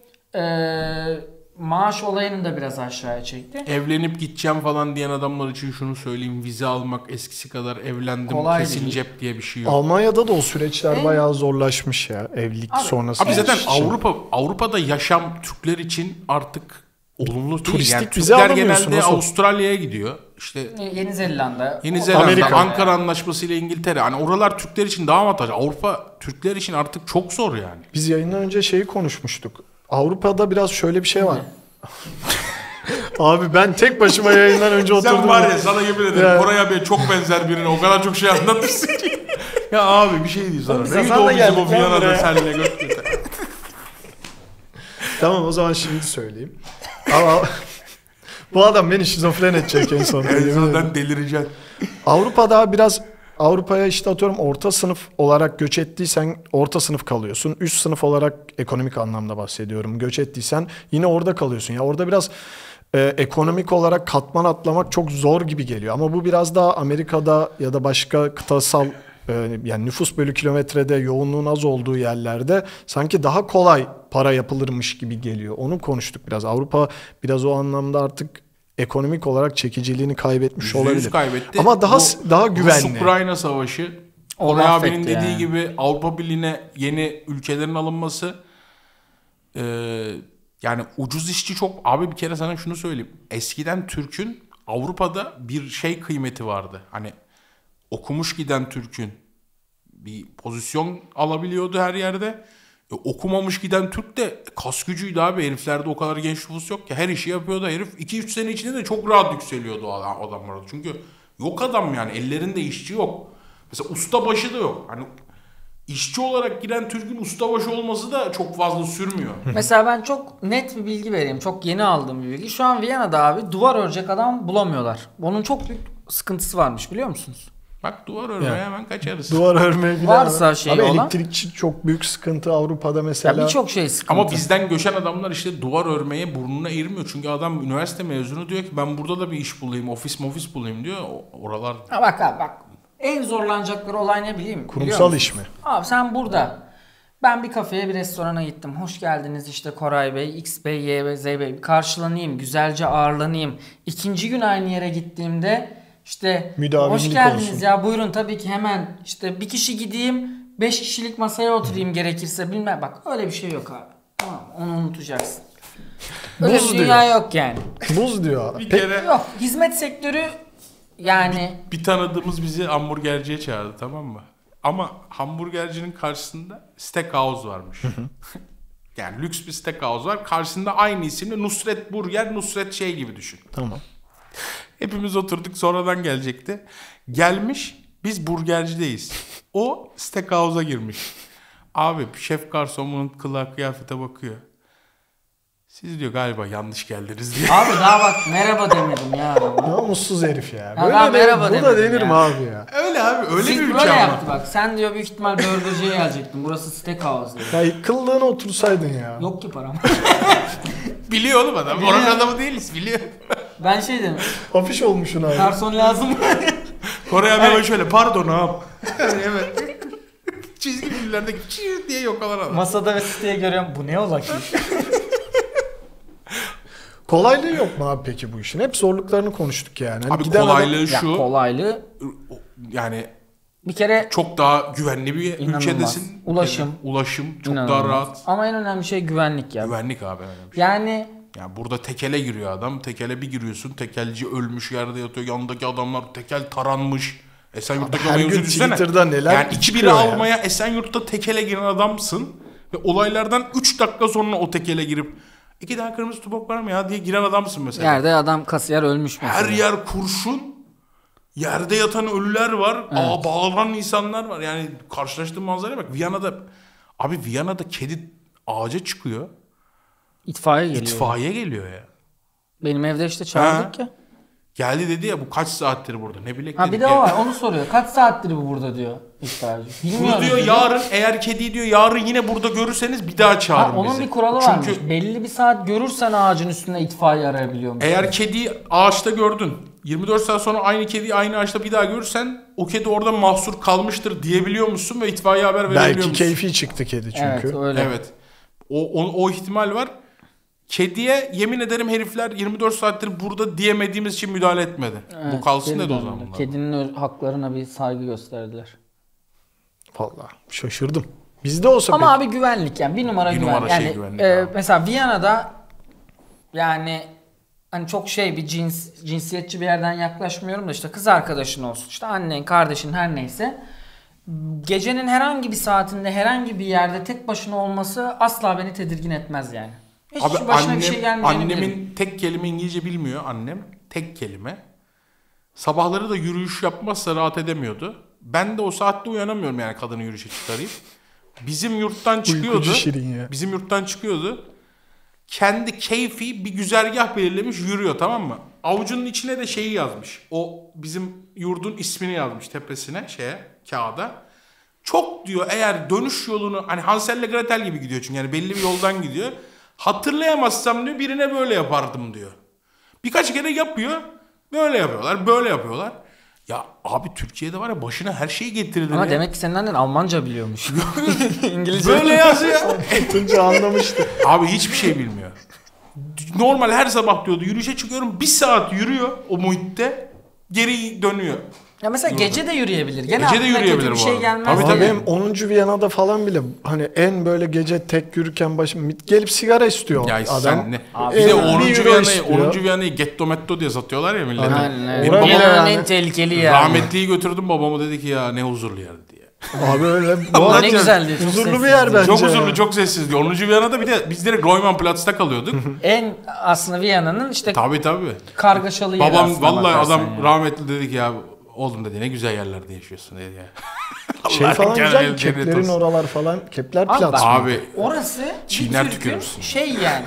eee maaş olayını da biraz aşağıya çekti. Evlenip gideceğim falan diyen adamlar için şunu söyleyeyim. Vize almak eskisi kadar evlendim Kolay kesin değil. cep diye bir şey yok. Almanya'da da o süreçler En- bayağı zorlaşmış ya evlilik Abi- sonrası. Abi zaten için. Avrupa Avrupa'da yaşam Türkler için artık olumlu değil. Turistik yani vize Türkler alamıyorsun, genelde nasıl? Avustralya'ya gidiyor. işte Yeni Zelanda. Yeni Zelanda, Amerika. Ankara Anlaşması ile İngiltere. Hani oralar Türkler için daha avantajlı. Avrupa Türkler için artık çok zor yani. Biz yayından önce şeyi konuşmuştuk. Avrupa'da biraz şöyle bir şey var. Abi ben tek başıma yayından önce oturdum. Sen var ya sana yemin ederim Ya. Koray abiye çok benzer birine o kadar çok şey anlatmışsın ki. Ya abi bir şey diyeyim sana. Oğlum, Neydi sen o de bizim geldin o lan Viyana'da buraya. senle götürdü. Tamam o zaman şimdi söyleyeyim. Ama bu adam beni şizofren edecek en sonunda. En yemin ederim. azından delireceksin. Avrupa'da biraz Avrupa'ya işte atıyorum orta sınıf olarak göç ettiysen orta sınıf kalıyorsun. Üst sınıf olarak ekonomik anlamda bahsediyorum. Göç ettiysen yine orada kalıyorsun. Ya orada biraz e, ekonomik olarak katman atlamak çok zor gibi geliyor. Ama bu biraz daha Amerika'da ya da başka kıtasal e, yani nüfus bölü kilometrede yoğunluğun az olduğu yerlerde sanki daha kolay para yapılırmış gibi geliyor. Onu konuştuk biraz. Avrupa biraz o anlamda artık ekonomik olarak çekiciliğini kaybetmiş yüzde yüz olabilir. kaybetti. Ama daha Bu daha güvenli. Rus-Ukrayna savaşı, O Koray mahvetti abinin dediği yani. gibi Avrupa Birliği'ne yeni ülkelerin alınması, e, yani ucuz işçi çok. Abi bir kere sana şunu söyleyeyim. Eskiden Türk'ün Avrupa'da bir şey kıymeti vardı. Hani okumuş giden Türk'ün bir pozisyon alabiliyordu her yerde. E, okumamış giden Türk de kas gücüydü abi. Heriflerde o kadar genç nüfus yok ki. Her işi yapıyordu herif. iki üç sene içinde de çok rahat yükseliyordu o adam- adamlar. Çünkü yok adam yani. Ellerinde işçi yok. Mesela ustabaşı da yok. Hani işçi olarak giren Türk'ün ustabaşı olması da çok fazla sürmüyor. Mesela ben çok net bir bilgi vereyim. Çok yeni aldığım bir bilgi. Şu an Viyana'da abi duvar örecek adam bulamıyorlar. Onun çok büyük sıkıntısı varmış biliyor musunuz? Bak duvar örmeye Yani. hemen kaçarız. Duvar örmeyi bilen Varsa adam. şey Abi olan- elektrikçi çok büyük sıkıntı Avrupa'da mesela. Ya birçok şey sıkıntı. Ama bizden göçen adamlar işte duvar örmeye burnuna eğirmiyor. Çünkü adam üniversite mezunu diyor ki ben burada da bir iş bulayım, ofis ofis bulayım diyor. O- Oralar Ha bak abi bak. En zorlanacakları olay ne bileyim biliyor Kurumsal musun? iş mi? Abi sen burada. Ben bir kafeye bir restorana gittim. Hoş geldiniz işte Koray Bey, X Bey, Y Bey, Z Bey. Bir karşılanayım, güzelce ağırlanayım. İkinci gün aynı yere gittiğimde işte Müdavinlik hoş geldiniz olsun. ya buyurun tabii ki hemen işte bir kişi gideyim, beş kişilik masaya oturayım gerekirse bilmem. Bak öyle bir şey yok abi. Tamam onu unutacaksın. Öyle Buz bir dünya diyor. yok yani. Buz diyor. bir Pe- kere Yok hizmet sektörü yani bir tanıdığımız bizi hamburgerciye çağırdı, tamam mı? Ama hamburgercinin karşısında steakhouse varmış. Yani lüks bir steakhouse var. Karşısında aynı isimli Nusret Burger, Nusret şey gibi düşün. Tamam. Hepimiz oturduk, sonradan gelecekti. Gelmiş, biz burgercideyiz. O steakhouse'a girmiş. Abi şef garson bunun kılığa kıyafete bakıyor. Siz diyor galiba yanlış geldiniz diye. abi daha bak merhaba demedim ya adama. Namussuz herif ya. ben Böyle de, merhaba bu da demedim denir ya. mi abi ya? Öyle abi, öyle Siz bir böyle ülke ama. yaptı bak. Sen diyor büyük ihtimal burgerciye gelecektin. Burası steakhouse dedi. Ya kıllığına otursaydın ya. Yok ki param. Biliyor oğlum adam. Biliyor. Oranın adamı değiliz, biliyor. Ben şey dedim. Afiş olmuşsun abi. Garson lazım mı? Koray abi böyle şöyle pardon abi. Evet. Çizgi filmlerdeki çiğ diye yokalar adam. Masada ve siteye görüyorum. Bu ne ola ki? Kolaylığı yok mu abi peki bu işin? Hep zorluklarını konuştuk yani. Hani Abi giden adam- kolaylığı Ya şu. kolaylığı Yani bir kere çok daha güvenli bir İnanılmaz. ülkedesin. Ulaşım. Yani ulaşım çok inanılmaz. daha rahat. Ama en önemli şey güvenlik ya. Güvenlik abi önemli. Şey. Yani Yani burada tekele giriyor adam. Tekele bir giriyorsun. Tekelci ölmüş yerde yatıyor. Yanındaki adamlar tekel taranmış. Esenyurt'taki Her mevzu gün düşünsene. Twitter'da neler Yani iki biri çıkıyor ya. almaya Esenyurt'ta tekele giren adamsın. Ve olaylardan üç dakika sonra o tekele girip iki tane kırmızı tubak var mı ya diye giren adamsın mesela. yerde adam kasiyer ölmüş mesela. Her yer kurşun. Yerde yatan ölüler var. Aa, bağlanan insanlar var. Yani karşılaştığım manzaraya bak. Viyana'da abi Viyana'da kedi ağaca çıkıyor. İtfaiye geliyor. İtfaiye geliyor ya. Benim evde işte çağırdık Ha. ya. Geldi dedi ya bu kaç saattir burada. Ne bilek Ha dedik bir de ya. o var onu soruyor. Kaç saattir bu burada diyor itfaiyeci. Bunu Bilmiyorum. diyor yarın eğer kediyi diyor yarın yine burada görürseniz bir daha çağırın Ha, onun bizi. bir kuralı Çünkü varmış. Belli bir saat görürsen ağacın üstünde itfaiye arayabiliyormuş. eğer kediyi ağaçta gördün. yirmi dört saat sonra aynı kediyi aynı ağaçta bir daha görürsen o kedi orada mahsur kalmıştır diyebiliyor musun ve itfaiye haber verebiliyor Belki musun? keyfi çıktı kedi çünkü. Evet öyle. Evet. O, o, o ihtimal var. Kediye yemin ederim herifler yirmi dört saattir burada diyemediğimiz için müdahale etmedi. Evet, Bu kalsın geri dedi o döndü. zaman. bunlar. Kedinin ö- haklarına bir saygı gösterdiler. Vallahi şaşırdım. Bizde olsa Ama peki- abi güvenlik yani bir numara Bir güvenlik. numara şey yani, güvenlik e, abi. mesela Viyana'da yani hani çok şey bir cins cinsiyetçi bir yerden yaklaşmıyorum da işte kız arkadaşın olsun, işte annen, kardeşin her neyse. Gecenin herhangi bir saatinde herhangi bir yerde tek başına olması asla beni tedirgin etmez yani. Hiç Abi başına annem, bir şey gelmeyeceğini annemin bilirim. tek kelime İngilizce bilmiyor annem. Tek kelime. Sabahları da yürüyüş yapmazsa rahat edemiyordu. Ben de o saatte uyanamıyorum yani kadını yürüyüşe çıkarayım. Bizim yurttan çıkıyordu. Uykucu şirin ya. Bizim yurttan çıkıyordu. Kendi keyfi bir güzergah belirlemiş yürüyor, tamam mı? Avucunun içine de şeyi yazmış. O bizim yurdun ismini yazmış tepesine, şeye, kağıda. Çok diyor, eğer dönüş yolunu, hani Hansel ile Gretel gibi gidiyor çünkü yani belli bir yoldan gidiyor. Hatırlayamazsam diyor birine böyle yapardım diyor. Birkaç kere yapıyor. Böyle yapıyorlar, böyle yapıyorlar. Ya abi Türkiye'de var ya başına her şeyi getirdi. Ama ya. demek ki senin annen Almanca biliyormuş. İngilizce. Böyle yazıyor. Tunca anlamıştı. Abi hiçbir şey bilmiyor. Normal her sabah diyordu yürüyüşe çıkıyorum, bir saat yürüyor o muhitte, geri dönüyor. Ya mesela gece de yürüyebilir. Gene Gece de aklına yürüyebilir kötü bir bu şey arada. gelmez. Tabii, Ama tabii. benim onuncu Viyana'da falan bile hani en böyle gece tek yürürken başım gelip sigara istiyor Ya adam. sen ne? Abi Bir de bir onuncu euro Viyana'yı, istiyor. onuncu Viyana'yı getto metto diye satıyorlar ya millete. Aynen. Benim babam Viyana'nın yani- en tehlikeli ya. rahmetliyi götürdüm, babamı dedi ki ya ne huzurlu yer diye. Abi öyle. Bu Ama arada ne güzel diyor. çok huzurlu bir sessiz yer diyor. bence. Çok huzurlu, ya. çok sessiz diyor. onuncu Viyana'da bir de biz direkt Roymanplatz'ta kalıyorduk. En aslında Viyana'nın işte Tabii tabii. kargaşalı yeri Babam aslında vallahi bakarsan adam yani. rahmetli dedi ki ya oğlum dedi ne güzel yerlerde yaşıyorsun dedi ya. Şey Allah falan gel- güzel. gel- cennet Keplerin olsun. oralar falan. Kepler Abi Platz. bak, Abi orası çiğner bir Türk'ün tükürürsün. şey yani.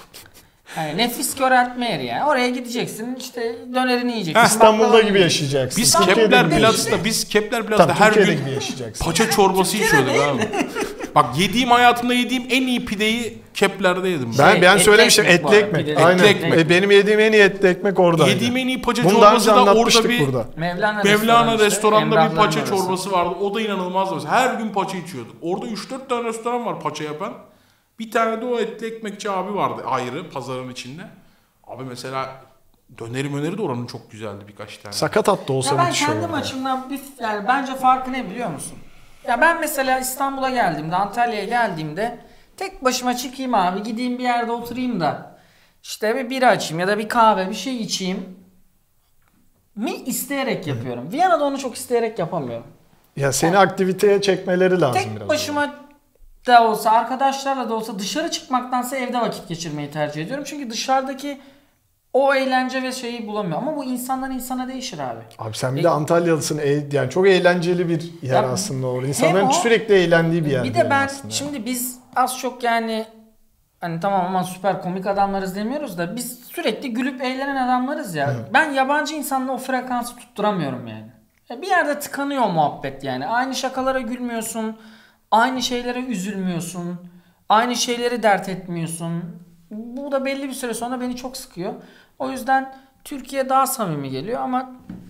Yani nefis köreltme yeri yani. Oraya gideceksin işte dönerini yiyeceksin. İstanbul'da baklava gibi yiyeceksin. yaşayacaksın. biz Türkiye'de Kepler gibi Platz'ta biz Kepler Platz'ta Tabii, her Türkiye'de gün gibi yaşayacaksın. paça çorbası içiyorduk abi. Bak yediğim hayatımda yediğim en iyi pideyi Kepler'de yedim. Ben Şey, ben etli söylemiştim ekmek bu etli arada, ekmek. pide de. Aynen. Etli ekmek. E, Benim yediğim en iyi etli ekmek oradaydı. Yediğim en iyi paça Bunu daha çorbası önce da orada anlatmıştık bir burada. Mevlana, Mevlana restoranı işte, restoranda bir Emrahların paça orası. çorbası vardı. O da inanılmazdı. Mesela her gün paça içiyorduk. Orada üç dört tane restoran var paça yapan. Bir tane de o etli ekmekçi abi vardı ayrı pazarın içinde. Abi mesela döneri möneri de oranın çok güzeldi birkaç tane. Sakatat da olsa Ya ben müthiş kendim olurdu. açımdan bir yani bence farkı ne biliyor musun? Ya ben mesela İstanbul'a geldiğimde, Antalya'ya geldiğimde tek başıma çıkayım abi, gideyim bir yerde oturayım da işte bir bira açayım ya da bir kahve, bir şey içeyim mi isteyerek yapıyorum. Viyana'da onu çok isteyerek yapamıyorum. Ya seni aktiviteye çekmeleri lazım Tek biraz. başıma da olsa, arkadaşlarla da olsa dışarı çıkmaktansa evde vakit geçirmeyi tercih ediyorum. Çünkü dışarıdaki o eğlence ve şeyi bulamıyorum. Ama bu insandan insana değişir abi. Abi sen bir E- de Antalyalısın. E, yani çok eğlenceli bir yer Ya, aslında orada. İnsanların o- sürekli eğlendiği bir yer. Bir de diyelim ben aslında. şimdi biz az çok yani hani tamam ama süper komik adamlarız demiyoruz da biz sürekli gülüp eğlenen adamlarız ya. Ben yabancı insanla o frekansı tutturamıyorum yani. Ya bir yerde tıkanıyor muhabbet yani. Aynı şakalara gülmüyorsun. Aynı şeylere üzülmüyorsun. Aynı şeyleri dert etmiyorsun. Bu da belli bir süre sonra beni çok sıkıyor. O yüzden Türkiye daha samimi geliyor ama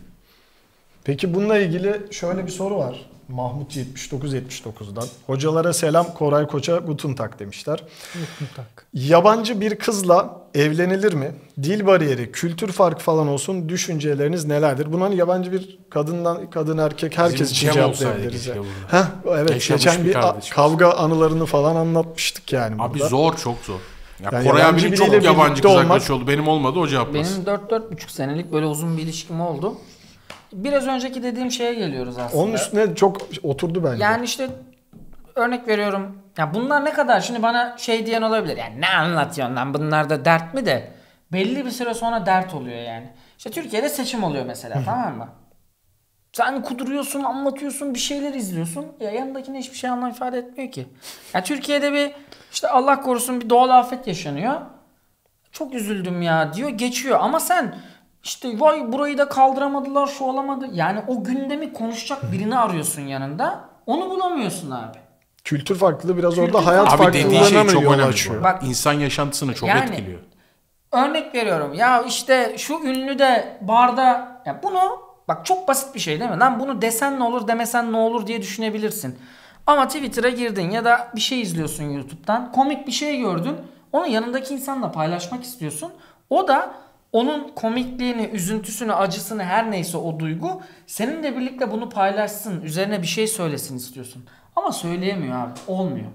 Peki bununla ilgili şöyle bir soru var. Mahmut yetmiş dokuz yetmiş dokuzdan. Hocalara selam, Koray Koç'a Guten Tag demişler. Yabancı bir kızla evlenilir mi? Dil bariyeri, kültür farkı falan olsun. Düşünceleriniz nelerdir? Buna yabancı bir kadından kadın erkek herkes Bizim için Cem olsaydı cevaplayabiliriz. keşke ya. burada. Heh, evet Yaşamış geçen bir bir a- kardeşimiz. kavga anılarını falan anlatmıştık yani Abi burada. zor, çok zor. Ya Yani Koray yabancı abinin çok biriyle yabancı birlikte kız olmak- arkadaşı oldu. Benim olmadı, o cevaplasın. benim dört dört buçuk senelik böyle uzun bir ilişkim oldu. Biraz önceki dediğim şeye geliyoruz aslında. Onun üstüne çok oturdu bence. Yani işte örnek veriyorum. Ya bunlar ne kadar şimdi bana şey diyen olabilir. Yani ne anlatıyorsun lan, bunlar da dert mi de. Belli bir süre sonra dert oluyor yani. İşte Türkiye'de seçim oluyor mesela, tamam mı? Sen kuduruyorsun, anlatıyorsun, bir şeyler izliyorsun. Ya yanındakine hiçbir şey anlam ifade etmiyor ki. Ya Türkiye'de bir işte Allah korusun bir doğal afet yaşanıyor. Çok üzüldüm ya diyor, geçiyor. Ama sen işte vay burayı da kaldıramadılar, şu olamadı. Yani o gündemi konuşacak birini arıyorsun yanında. Onu bulamıyorsun abi. Kültür farklılığı biraz Kültür orada hayat Abi dediği farklılığına şey mı çok yol önemli. açıyor? Bak- İnsan yaşantısını çok Yani- etkiliyor. Örnek veriyorum. Ya işte şu ünlü de barda, ya bunu bak çok basit bir şey değil mi? Lan bunu desen ne olur, demesen ne olur diye düşünebilirsin. Ama Twitter'a girdin ya da bir şey izliyorsun YouTube'dan. Komik bir şey gördün. Onu yanındaki insanla paylaşmak istiyorsun. O da onun komikliğini, üzüntüsünü, acısını, her neyse o duygu seninle birlikte bunu paylaşsın. Üzerine bir şey söylesin istiyorsun. Ama söyleyemiyor abi. Olmuyor.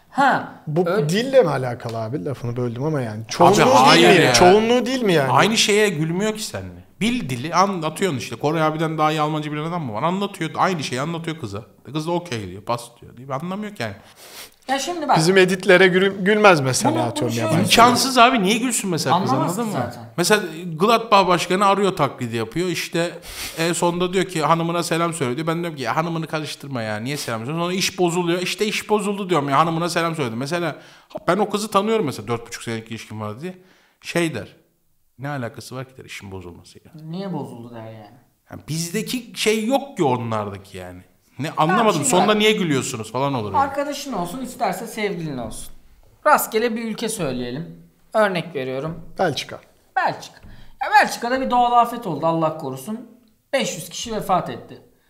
Ha. Bu öyle- dille mi alakalı abi? Lafını böldüm ama yani. Çoğunluğu hayır değil mi? ya. Çoğunluğu değil mi yani? Aynı şeye gülmüyor ki seninle. Bil dili anlatıyorsun işte. Kore abiden daha iyi Almanca bilen adam mı var? Anlatıyor. Aynı şeyi anlatıyor kıza. Kız da okey diyor. Pas diyor. Diye. Anlamıyor ki yani. Ya şimdi bak. Bizim editlere gül- gülmez mesela Bunu- bunu atıyorum şöyle yabancı. İmkansız abi. Niye gülsün mesela kız, Anlamaz anladın ki mı? zaten. Mesela Gladbach başkanı arıyor taklidi yapıyor. İşte en sonunda diyor ki hanımına selam söyle diyor. Ben diyorum ki ya hanımını karıştırma ya. Niye selam söylüyorsun? Sonra iş bozuluyor. İşte iş bozuldu diyorum ya hanımına selam söyledim. Mesela ben o kızı tanıyorum mesela. Dört buçuk senelik ilişkim var diye. Şey der. Ne alakası var ki der işin bozulmasıyla. Niye bozuldu der yani. Yani bizdeki şey yok ki onlardaki yani. Ne anlamadım. şimdi Sonunda bak- niye gülüyorsunuz falan olur yani. Arkadaşın olsun isterse sevgilin olsun. Rastgele bir ülke söyleyelim. Örnek veriyorum. Belçika. Belçika. Ya Belçika'da bir doğal afet oldu Allah korusun. beş yüz kişi vefat etti.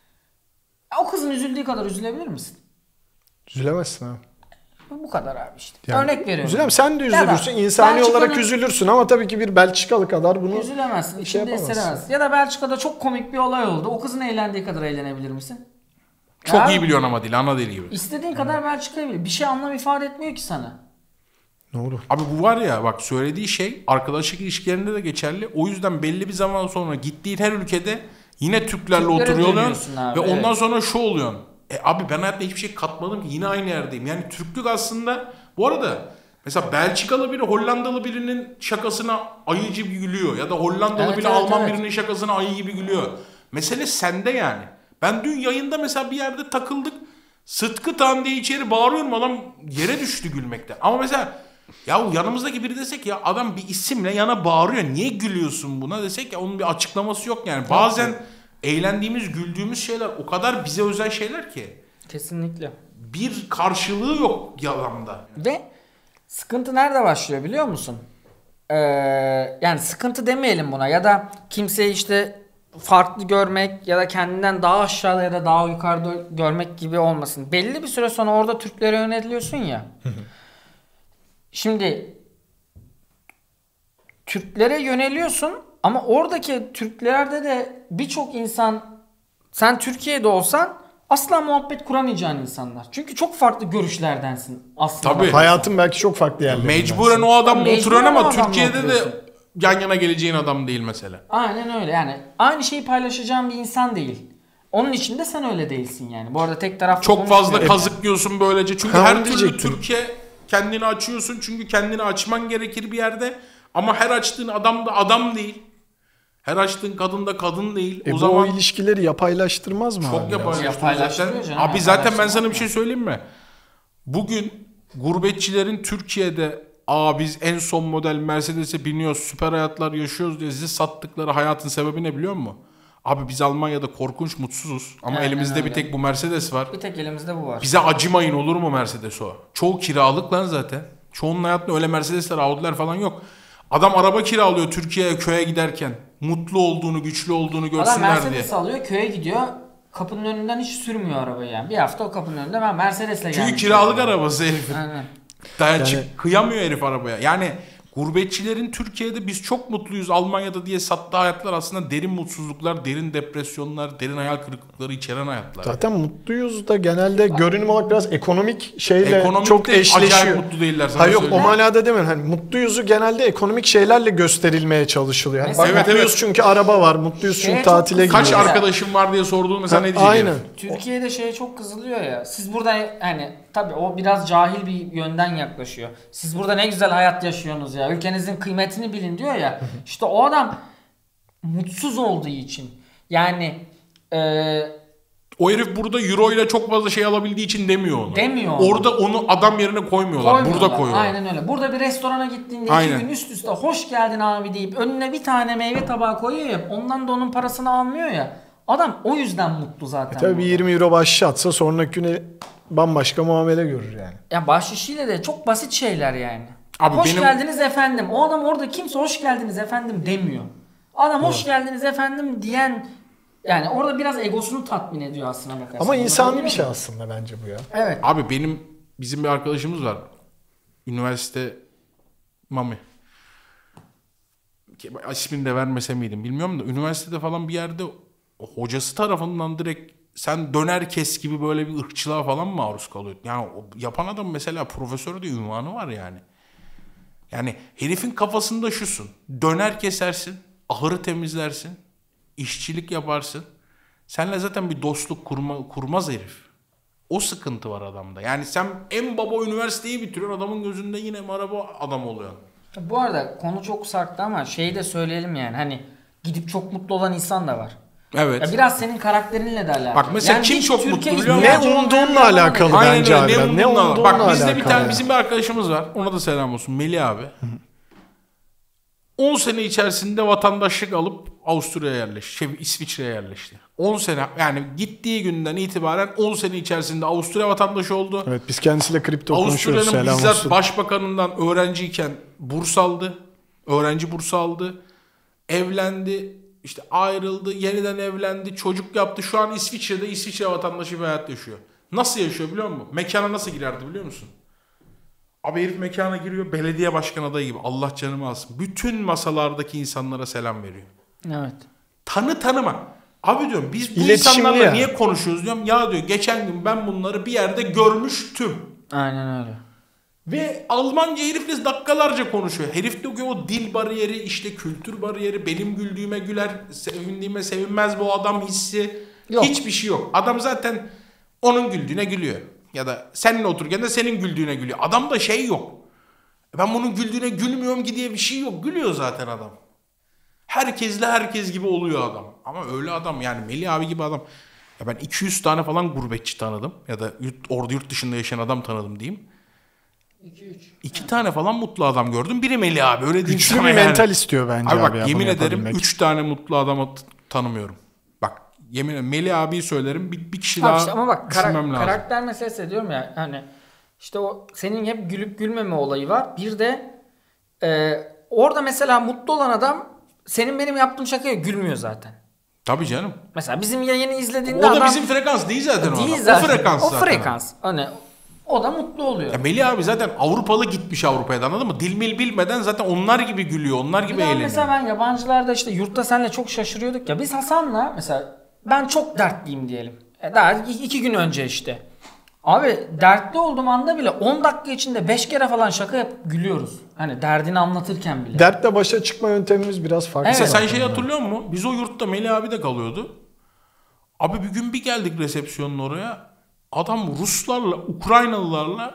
Ya o kızın üzüldüğü kadar üzülebilir misin? Üzülemezsin abi. Bu kadar abi işte. Yani Örnek veriyorum. Üzülem sen de Ya da üzülürsün. İnsani Belçika'nın- olarak üzülürsün ama tabii ki bir Belçikalı kadar bunu Üzülemezsin. şey İçinde yapamazsın. hissedemezsin. Ya da Belçika'da çok komik bir olay oldu. O kızın eğlendiği kadar eğlenebilir misin? Çok Ya, iyi biliyorsun ama dili. Ana dili gibi. İstediğin kadar Belçika'yı bil. Bir şey anlam ifade etmiyor ki sana. Doğru. Abi bu var ya bak söylediği şey arkadaşlık ilişkilerinde de geçerli. O yüzden belli bir zaman sonra gittiğin her ülkede yine Türklerle Türklere oturuyorlar dönüyorsun abi, ve ondan evet. sonra şu oluyorsun. E abi ben hayatta hiçbir şey katmadım ki yine aynı yerdeyim. Yani Türklük aslında bu arada mesela Belçikalı biri Hollandalı birinin şakasına ayı gibi gülüyor ya da Hollandalı Evet, biri evet, Alman evet. birinin şakasına ayı gibi gülüyor. Mesele sende yani. Ben dün yayında mesela bir yerde takıldık. Sıtkı Tan diye içeri bağırıyorum adam yere düştü gülmekten. Ama mesela ya yanımızdaki biri desek ya adam bir isimle yana bağırıyor. Niye gülüyorsun buna desek ya onun bir açıklaması yok yani. Bazen eğlendiğimiz, güldüğümüz şeyler o kadar bize özel şeyler ki. Kesinlikle. Bir karşılığı yok yalanında. Ve sıkıntı nerede başlıyor biliyor musun? Ee, yani sıkıntı demeyelim buna ya da kimseyi işte farklı görmek ya da kendinden daha aşağıda ya da daha yukarıda görmek gibi olmasın. Belli bir süre sonra orada Türklere yöneliyorsun ya. Şimdi Türklere yöneliyorsun ama oradaki Türklerde de birçok insan sen Türkiye'de olsan asla muhabbet kuramayacağın insanlar. Çünkü çok farklı görüşlerdensin aslında. Tabii. Hayatın belki çok farklı yerlerinde. Mecburen o adamla Mecburen oturuyorsun o ama adamla Türkiye'de de oturuyorsun. yan yana geleceğin adam değil mesela. Aynen öyle yani aynı şeyi paylaşacağın bir insan değil. Onun için de sen öyle değilsin yani. Bu arada tek taraflı Çok fazla konuşmuyorum. kazıklıyorsun böylece. Çünkü Ha, her onu türlü diyecektim. Türkiye kendini açıyorsun. Çünkü kendini açman gerekir bir yerde. Ama her açtığın adam da adam değil. Her açtığın kadın da kadın değil. E o bu zaman o ilişkileri yapaylaştırmaz mı çok abi? yapaylaştırıyor Yapaylaştırıyor zaten. canım, Abi zaten ben yapaylaştırmaz sana bir mı? şey söyleyeyim mi? Bugün gurbetçilerin Türkiye'de aa biz en son model Mercedes'e biniyoruz, süper hayatlar yaşıyoruz diye size sattıkları hayatın sebebi ne biliyor musun? Abi biz Almanya'da korkunç mutsuzuz ama Aynen elimizde öyle. bir tek bu Mercedes var. Bir tek elimizde bu var. Bize acımayın olur mu Mercedes o? Çoğu kiralık lan zaten. Çoğunun hayatında öyle Mercedesler, Audi'ler falan yok. Adam araba kiralıyor Türkiye'ye köye giderken. Mutlu olduğunu, güçlü olduğunu Adam görsünler diye. Mercedes alıyor köye gidiyor. Kapının önünden hiç sürmüyor arabayı yani. Bir hafta o kapının önünde ben Mercedes'le geldim. Çünkü kiralık arabası herifin. Aynen. Daha Yani- çık- kıyamıyor herif arabaya. Yani gurbetçilerin Türkiye'de biz çok mutluyuz Almanya'da diye sattığı hayatlar aslında derin mutsuzluklar, derin depresyonlar, derin hayal kırıklıkları içeren hayatlar. Zaten mutluyuz da genelde görünüm olarak biraz ekonomik şeyle Ekonomik çok de eşleşiyor. acayip mutlu değiller sana Hayır yok o söyleyeyim. manada demiyorum. Hani mutluyuzu genelde ekonomik şeylerle gösterilmeye çalışılıyor. Yani Mesela- bak, Evet, mutluyuz evet. çünkü araba var, mutluyuz Şeye çünkü çok tatile kızıyor. Kaç gidiyoruz. arkadaşım var diye sorduğun mesela ne diyecek Aynen. herif? Türkiye'de şeye çok kızılıyor ya. Siz burada hani tabii o biraz cahil bir yönden yaklaşıyor. Siz burada ne güzel hayat yaşıyorsunuz ya. Ülkenizin kıymetini bilin diyor ya. İşte o adam mutsuz olduğu için. Yani eee O herif burada euro ile çok fazla şey alabildiği için demiyor onu. Demiyor onu. Orada onu adam yerine koymuyorlar. koymuyorlar. Burada koyuyorlar. Aynen öyle. Burada bir restorana gittiğinde Aynen. iki gün üst üste hoş geldin abi deyip önüne bir tane meyve tabağı koyuyor ya. Ondan da onun parasını almıyor ya. Adam o yüzden mutlu zaten. Tabii burada. yirmi euro bahşiş atsa sonraki güne bambaşka muamele görür yani. Ya bahşişiyle de çok basit şeyler yani. Abi hoş benim- geldiniz efendim. O adam orada kimse hoş geldiniz efendim demiyor. Adam hoş geldiniz efendim diyen yani orada biraz egosunu tatmin ediyor aslına bakarsan. Ama insani Anladın bir şey mı? aslında bence bu ya. Evet. Abi benim bizim bir arkadaşımız var. Üniversite Mami. İsmini de vermese miydim bilmiyorum da üniversitede falan bir yerde hocası tarafından direkt sen döner kes gibi böyle bir ırkçılığa falan mı maruz kalıyorsun? Yani o yapan adam mesela profesör de ünvanı var yani. Yani herifin kafasında şusun. Döner kesersin, ahırı temizlersin, işçilik yaparsın. Seninle zaten bir dostluk kurma, kurmaz herif. O sıkıntı var adamda. Yani sen en baba üniversiteyi bitiriyorsun, adamın gözünde yine maraba adam oluyor. Bu arada konu çok sarktı ama şeyi de söyleyelim yani hani gidip çok mutlu olan insan da var. Evet. Ya biraz senin karakterinle de alakalı. Bak mesela yani kim çok Türkiye mutlu biliyor ihtiyacı Ne olmayan umduğunla bir adam alakalı değil. Aynen bence öyle. abi. Ne Ne umduğunla- umduğunla Bak bizde bir alakalı tane ya. bizim bir arkadaşımız var. Ona da selam olsun. Melih abi. on sene içerisinde vatandaşlık alıp Avusturya'ya yerleşti. Şey, İsviçre'ye yerleşti. on sene yani gittiği günden itibaren on sene içerisinde Avusturya vatandaşı oldu. Evet biz kendisiyle kripto konuşuyoruz. Avusturya'nın Selam bizzat olsun. başbakanından öğrenciyken burs aldı. Öğrenci bursu aldı. Evlendi. İşte ayrıldı. Yeniden evlendi. Çocuk yaptı. Şu an İsviçre'de İsviçre vatandaşı bir hayat yaşıyor. Nasıl yaşıyor biliyor musun? Mekana nasıl girerdi biliyor musun? Abi herif mekana giriyor. Belediye başkan adayı gibi. Allah canımı alsın. Bütün masalardaki insanlara selam veriyor. Evet. Tanı tanıma. Abi diyorum biz bu İletişimli insanlarla ya. niye konuşuyoruz diyorum. Ya diyor geçen gün ben bunları bir yerde görmüştüm. Aynen öyle. Ve Almanca herifle dakikalarca konuşuyor. Herif diyor ki o dil bariyeri, işte kültür bariyeri, benim güldüğüme güler, sevindiğime sevinmez bu adam hissi. Yok. Hiçbir şey yok. Adam zaten onun güldüğüne gülüyor. Ya da seninle otururken de senin güldüğüne gülüyor. Adamda şey yok. Ben bunun güldüğüne gülmüyorum ki diye bir şey yok. Gülüyor zaten adam. Herkesle herkes gibi oluyor adam. Ama öyle adam yani Melih abi gibi adam. Ya ben iki yüz tane falan gurbetçi tanıdım. Ya da yurt, orada yurt dışında yaşayan adam tanıdım diyeyim. iki üç. İki tane falan mutlu adam gördüm. Biri Melih abi öyle diyeyim Güçlü sana bir yani. mental istiyor bence Abi abi. bak ya, yemin bunu ederim yapabilmek. üç tane mutlu adamı t- tanımıyorum. Bak yemin ederim Melih abiyi söylerim bir, bir kişi Abi daha işte ama bak kara- düşünmem lazım. karakter meselesi diyorum ya hani işte o senin hep gülüp gülmeme olayı var. Bir de e, orada mesela mutlu olan adam senin benim yaptığım şakaya gülmüyor zaten. Tabii canım. Mesela bizim yayını izlediğinde O da adam bizim frekans değil zaten o değil adam. zaten. O frekans O zaten. frekans. Hani o da mutlu oluyor. Ya Melih abi zaten Avrupalı gitmiş Avrupa'ya da, anladın mı? Dil mil bilmeden zaten onlar gibi gülüyor. Onlar gibi Bir daha eğleniyor. mesela ben yabancılarda işte yurtta seninle çok şaşırıyorduk ya. Biz Hasan'la mesela ben çok dertliyim diyelim. E daha iki, iki gün önce işte. Abi dertli olduğum anda bile on dakika içinde beş kere falan şaka yapıp gülüyoruz. Hani derdini anlatırken bile. Dertle başa çıkma yöntemimiz biraz farklı. Evet. Mesela sen zaten şey ya. hatırlıyor musun? Biz o yurtta Melih abi de kalıyordu. Abi bir gün bir geldik resepsiyonun oraya. Adam Ruslarla, Ukraynalılarla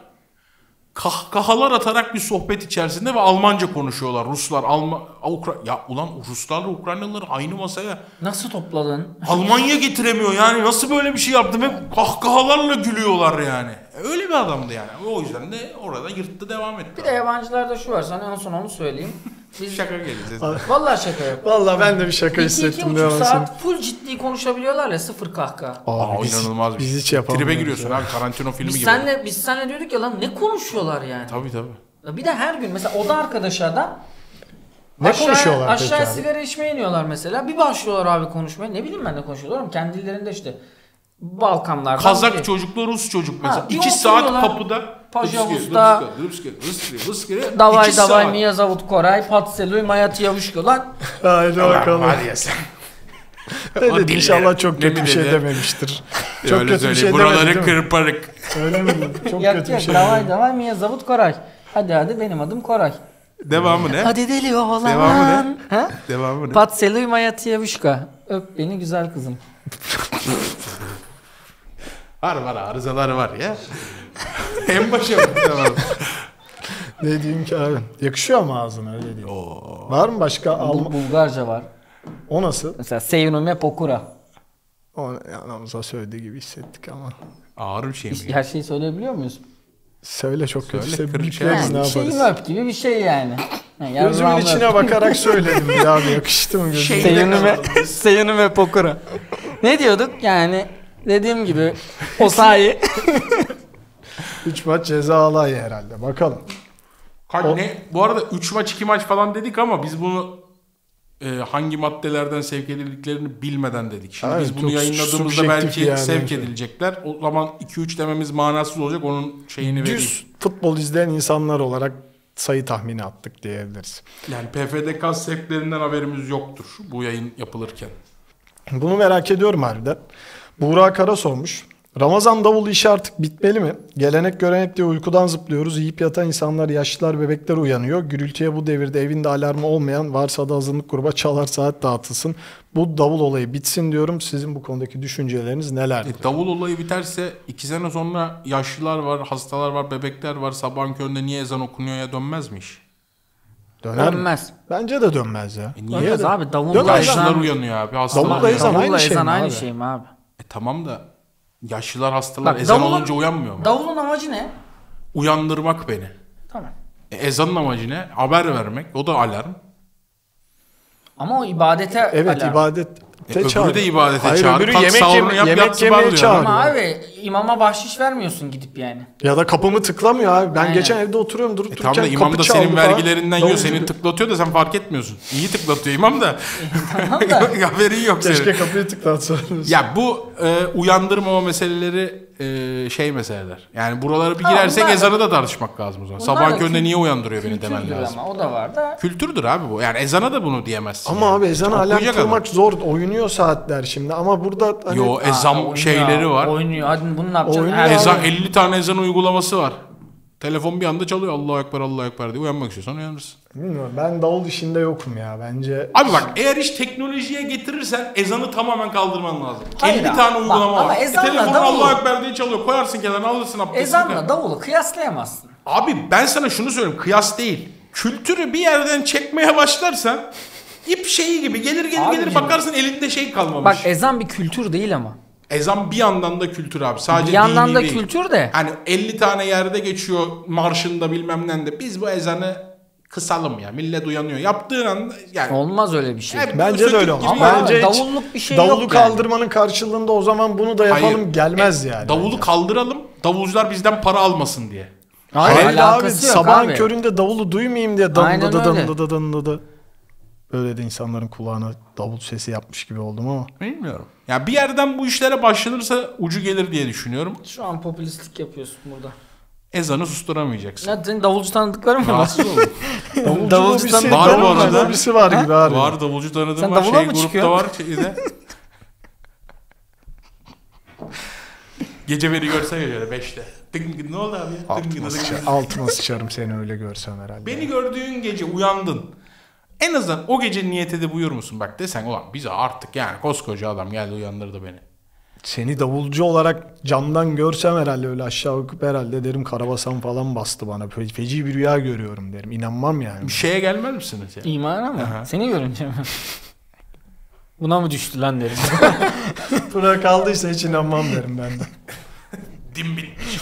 kahkahalar atarak bir sohbet içerisinde ve Almanca konuşuyorlar. Ruslar, Alman, Ukra ya ulan Ruslarla Ukraynalıları aynı masaya Nasıl topladın? Almanya getiremiyor yani. Nasıl böyle bir şey yaptım? Hep kahkahalarla gülüyorlar yani. Öyle bir adamdı yani. O yüzden de orada yırttı devam etti. Bir de yabancılarda şu var. Sana en son onu söyleyeyim. Biz Şaka geleceğiz. vallahi şaka yok. Vallahi ben de bir şaka İki, iki hissettim. buçuk diyorum sana. saat full ciddi konuşabiliyorlar ya sıfır kahkaha. Aa, Abi biz, inanılmaz bir biz şey. hiç yapamıyoruz. Tribe giriyorsun ya. abi. Tarantino filmi Biz gibi. senle, biz senle diyorduk ya lan ne konuşuyorlar yani. Tabii tabii. Bir de her gün mesela oda arkadaşı adam Ne aşağı- konuşuyorlar peki Aşağıya abi? sigara içmeye iniyorlar mesela. Bir başlıyorlar abi konuşmaya. Ne bileyim ben ne konuşuyorlar ama kendi dillerinde işte Balkanlardan Kazak biri. çocukla Rus çocuk mesela. Ha, bir İki saat oturuyorlar. kapıda. Pajavusta. Davay İki davay saat. Mia Zavut Koray Patseluy Mayat Yavuşko lan. Haydi bakalım. Var ya sen. Ne O dedi? dilleri- İnşallah çok ne kötü bir şey dedi? dememiştir. Çok Öyle kötü bir söyleyeyim. şey demedi Buraları değil mi? kırparık. Öyle mi dedi? Çok Yak kötü bir yak şey davay dedi. davay Mia Zavut Koray. Hadi hadi benim adım Koray. Devamı ne? Hadi deli oğlan. Devamı ne? Ha? Devamı ne? Patseluy Mayat Yavuşko. Öp beni güzel kızım. Var var arızaları var ya. En başa bak. Tamam. Ne diyeyim ki abi? Yakışıyor ama ağzına öyle diyeyim. Var mı başka Bu Alman? Bulgarca var. O nasıl? Mesela Seyunume Pokura. O yanımıza söylediği gibi hissettik ama. Ağır bir şey mi? Her şeyi söyleyebiliyor muyuz? Söyle çok Söyle, kötüyse kırık bipleriz şey ne Yani yaparız? şeyimi öp gibi bir şey yani. yani Gözümün yarrağımı içine öp. bakarak söyledim ya abi yakıştı mı gözüme? Şey- Seyunume, Seyunume Pokura. Ne diyorduk? Yani dediğim gibi Osayi. Üç maç ceza alayı herhalde bakalım. Kaç, O- ne? Bu arada üç maç iki maç falan dedik ama biz bunu e, hangi maddelerden sevk edildiklerini bilmeden dedik. Şimdi Evet, biz bunu çok yayınladığımızda subjektif belki yani. sevk edilecekler. O zaman iki üç dememiz manasız olacak. Onun şeyini vereyim. Düz futbol izleyen insanlar olarak sayı tahmini attık diyebiliriz. Yani P F D K sevklerinden haberimiz yoktur bu yayın yapılırken. Bunu merak ediyorum harbiden. Buğra Kara sormuş. Ramazan davulu işi artık bitmeli mi? Gelenek görenek diye uykudan zıplıyoruz. Yiyip yatan insanlar, yaşlılar, bebekler uyanıyor. Gürültüye bu devirde evinde alarmı olmayan varsa da azınlık gruba çalar saat dağıtılsın. Bu davul olayı bitsin diyorum. Sizin bu konudaki düşünceleriniz nelerdir? E, davul olayı biterse iki sene sonra yaşlılar var, hastalar var, bebekler var. Sabahın köründe niye ezan okunuyor ya dönmez mi iş? Döner mi? Dönmez. Bence de dönmez ya. E, niye? Dönmez de? abi. Davulla Dönmez. Yaşlılar ezan, uyanıyor abi. Hastalar Davulla uyanıyor. ezan davulla aynı şey ezan mi aynı abi? şey mi abi? E, tamam da yaşlılar hastalar Bak, ezan davulun- olunca uyanmıyor mu? Davulun amacı ne? Uyandırmak beni. Tamam. E, ezanın amacı ne? Haber vermek. O da alarm. Ama o ibadete Evet alarm. ibadet. E, öbürü de ibadete Hayır, çağır. öbürü Kalk yemek, sahurunu yeme yap, yemek yatsı yemeye var diyor. çağırıyor. Ama abi imama bahşiş vermiyorsun gidip yani. Ya da kapımı tıklamıyor abi. Ben Aynen. geçen evde oturuyorum durup E dururken tamam da imam kapı da çaldı senin falan. vergilerinden yiyor. Davulcu- Seni tıklatıyor da sen fark etmiyorsun. İyi tıklatıyor imam da. Tamam da. Haberin yok senin. Keşke kapıyı tıklatsanız. Ya bu e, uyandırmama meseleleri e, şey meseleler. Yani buralara bir Ha, girersek bunlar da- ezanı da tartışmak lazım o zaman. Bunlar Sabahın da köründe kül- niye uyandırıyor beni demen Kültürdür lazım. ama o da var da. Kültürdür abi bu. Yani ezana da bunu diyemezsin. Ama yani. abi ezan alarm Okuyacak adam. kurmak zor. Oynuyor saatler şimdi. Ama burada hani Yo ezan Aa, oynuyor, şeyleri var. Oynuyor. Hadi bunu ne yapacaksın? Oynuyor. Her Ezan oyun- elli tane ezan uygulaması var. Telefon bir anda çalıyor. Allahu ekber, Allahu ekber diye uyanmak istiyorsan uyanırsın. bilmiyorum, ben davul işinde yokum ya. Bence Abi bak eğer iş teknolojiye getirirsen ezanı tamamen kaldırman lazım. Hayır elli abi, tane bak, uygulama ama var. E, ezanla telefon davulu- Allahu ekber diye çalıyor. Koyarsın kenara alırsın abdestini. Ezanla davulu kıyaslayamazsın. Abi ben sana şunu söyleyeyim. Kıyas değil. Kültürü bir yerden çekmeye başlarsan ip şeyi gibi gelir gelir Abicim, gelir bakarsın elinde şey kalmamış. Bak ezan bir kültür değil ama. Ezan bir yandan da kültür abi. Sadece Bir yandan dini da değil. kültür de. Hani elli tane yerde geçiyor marşında bilmem ne de. Biz bu ezanı kısalım ya. Millet uyanıyor. Yaptığın anda yani. Olmaz öyle bir şey. hep bence de sökük öyle gibi olmaz. ya. Ama Bence hiç davulluk bir şey davulu yok yani. kaldırmanın karşılığında o zaman bunu da yapalım Hayır. gelmez yani. Davulu kaldıralım. Davulcular bizden para almasın diye. Hayır, Hayır abi alakası yok sabahın abi. köründe davulu duymayayım diye Aynen dandı öyle. dandı dandı dandı. Böyle de insanların kulağına davul sesi yapmış gibi oldum ama. Bilmiyorum. Ya bir yerden bu işlere başlanırsa ucu gelir diye düşünüyorum. Şu an popülistlik yapıyorsun burada. Ezanı susturamayacaksın. Ya senin davulcu tanıdıkların mı var? Rahatsız oldum. Davulcu Davulcu lobisi, tanıdık var bu davulcu arada. lobisi var Ha? gibi abi. Var davulcu tanıdığım Sen var. davula Şey mı grupta çıkıyorsun? var şeyde. Gece beni görsen ya şöyle beşte. Tıngı, ne oldu abi ya? Tıngı, Altıma, tıngı. sıçarım, altıma sıçarım seni öyle görsem herhalde. Beni gördüğün gece uyandın. En azından o gece niyet edip uyur musun? Bak desen ulan bize artık yani koskoca adam geldi uyandırdı beni. Seni davulcu olarak camdan görsem herhalde öyle aşağı bakıp herhalde derim karabasan falan bastı bana. Fe- Feci bir rüya görüyorum derim. İnanmam yani. Bir şeye gelmez misiniz ya? İmana mı? Aha. Seni görünce mi? Buna mı düştü lan derim. Buna kaldıysa hiç inanmam derim ben de. Dim bitmiş.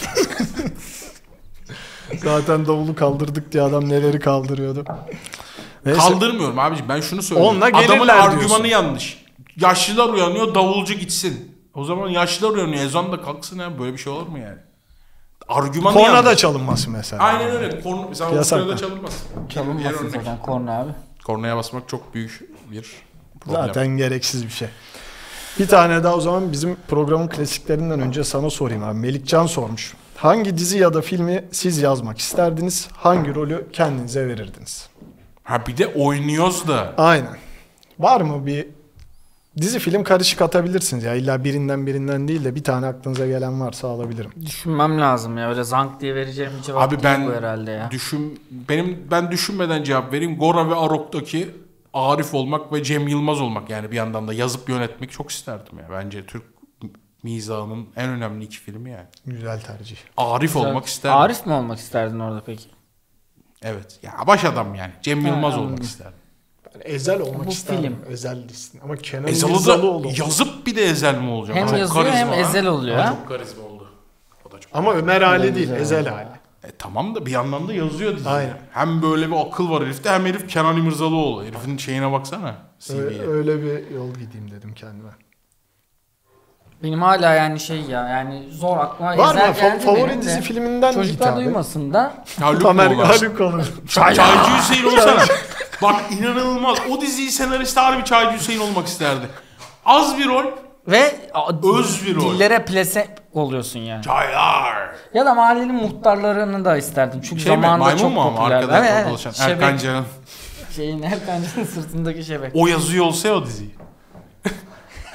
Zaten davulu kaldırdık diye adam neleri kaldırıyordu. Neyse. Kaldırmıyorum abiciğim ben şunu söylüyorum. Onunla gelirler Adamın diyorsun. argümanı yanlış. Yaşlılar uyanıyor davulcu gitsin. O zaman yaşlılar uyanıyor ezan da kalksın ya böyle bir şey olur mu yani? Argümanı Korna yanlış. da çalınması mesela. Aynen öyle. Korna, mesela Yasak. Avusturya'da çalınmaz. Diğer Çalınmasın örnek. zaten korna abi. Kornaya basmak çok büyük bir problem. Zaten gereksiz bir şey. Bir tane daha o zaman bizim programın klasiklerinden önce sana sorayım abi. Melikcan sormuş. Hangi dizi ya da filmi siz yazmak isterdiniz? Hangi rolü kendinize verirdiniz? Ha bir de oynuyoruz da. Aynen. Var mı bir dizi film karışık atabilirsiniz ya. İlla birinden birinden değil de bir tane aklınıza gelen varsa alabilirim. Düşünmem lazım ya. Öyle zank diye vereceğim bir cevap Abi değil ben bu herhalde ya. düşün benim ben düşünmeden cevap vereyim. Gora ve Arok'taki Arif olmak ve Cem Yılmaz olmak yani bir yandan da yazıp yönetmek çok isterdim ya. Bence Türk mizahının en önemli iki filmi yani. Güzel tercih. Arif olmak isterdim. Arif mi olmak isterdin orada peki? Evet. Ya baş adam yani. Cem Ha, Yılmaz anladım. olmak isterdim. Ben Ezel olmak Bu isterdim. film. Ezel değilsin. Ama Kenan Ezel'ı İmirzalıoğlu da oldu. yazıp bir de Ezel mi olacağım? Hem Çok yazıyor hem karizma ha. Ezel oluyor Ama ha. çok karizma oldu. O da çok. Ama Ömer Ali değil, Güzel. Ezel hali. E, tamam da bir yandan da yazıyor dizi. Aynen. Hem böyle bir akıl var herifte hem herif Kenan İmirzalıoğlu. Herifin şeyine baksana. C V'ye. Öyle, öyle bir yol gideyim dedim kendime. Benim hala yani şey ya yani zor aklıma Var mı? Ezel Fa- geldi favori benim dizi de. filminden git Çocuklar abi. duymasın da. Haluk Tamer mu olur? Haluk olur. Çay- Çaycı Hüseyin olsana. Bak inanılmaz. O diziyi senaristi harbi Çaycı Hüseyin olmak isterdi. Az bir rol. Ve a, Öz bir rol. dillere plase oluyorsun yani. Çaylar. Ya da mahallenin muhtarlarını da isterdim. Çünkü Şey mi? zamanında Maymun çok mu ama popüler. arkada Evet, evet. dolaşan? Şebek. Erkan Can'ın. Şeyin Erkancan'ın sırtındaki şebek. O yazıyor olsa ya o diziyi.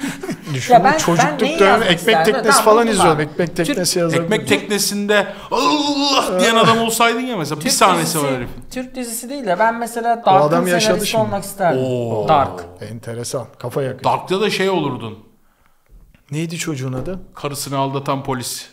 Düşünün ben- ben çocukluk neyi dönemi yazmak ekmek isterdim? teknesi Tamam, falan buldum izliyorum. abi. Ekmek Türk- teknesi yazabilirim. Ekmek teknesinde Allah diyen adam olsaydın ya mesela. Bir Türk sahnesi var dizisi- herifin. Türk dizisi değil de ben mesela adam Dark'ın yaşadı senaristi şimdi. olmak isterdim. Oo. Dark. Enteresan. Kafa yakıyor. Dark'ta da şey olurdun. Neydi çocuğun adı? Karısını aldatan polis.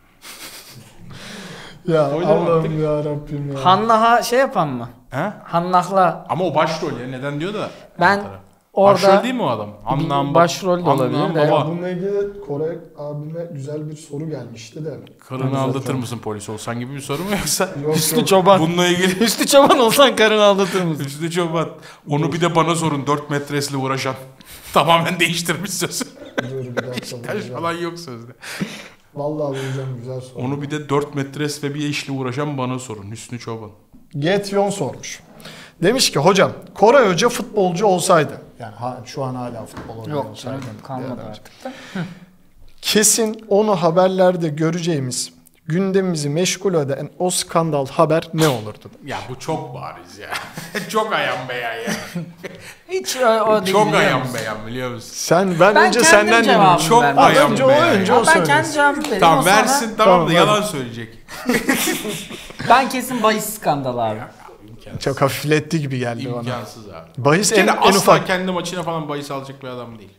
Ya Oynama Allah'ım ya Rabbim ya. Hannah'a şey yapan mı? He? Hannah'la Ama o başrol ya. Neden diyor da. ben Başrol orada değil mi o adam? Anlam başrol de olabilir de. Ya baba. bununla ilgili Kore abime güzel bir soru gelmişti de. Karını aldatır mısın polis olsan gibi bir soru mu yoksa? Yok, Üstü yok. çoban. Bununla ilgili Üstü çoban olsan karını aldatır mısın? Üstü çoban. Onu bir de bana sorun. dört metresle uğraşan. Tamamen değiştirmiş sözü. Dur bir dakika Taş bulacağım. falan yok sözde. Vallahi bulacağım güzel soru. Onu bir de dört metres ve bir işle uğraşan bana sorun. Hüsnü Çoban. Getyon sormuş. Demiş ki hocam Koray Hoca futbolcu olsaydı. Yani ha, şu an hala futbol oynuyor Yok olsaydı. canım kalmadı Yani artık da. kesin onu haberlerde göreceğimiz gündemimizi meşgul eden o skandal haber ne olurdu? Ya bu çok bariz ya. Çok ayan beyan ya. Hiç o, o değil. Çok biliyor ayan musun? beyan biliyor musun? Sen ben, Ben önce kendim senden dinliyorum. cevabımı Çok vermem. ayan Önce o beyan. önce ya. o Ben kendi söylesin. cevabımı vereyim. Tamam o sonra- versin tamam, Tamam, da hadi. yalan söyleyecek. Ben kesin bahis skandalı abi. İmkansız. Çok hafifletti gibi geldi bana. İmkansız abi. Bahis en, Kendi en asla ufak. kendi maçına falan bahis alacak bir adam değil.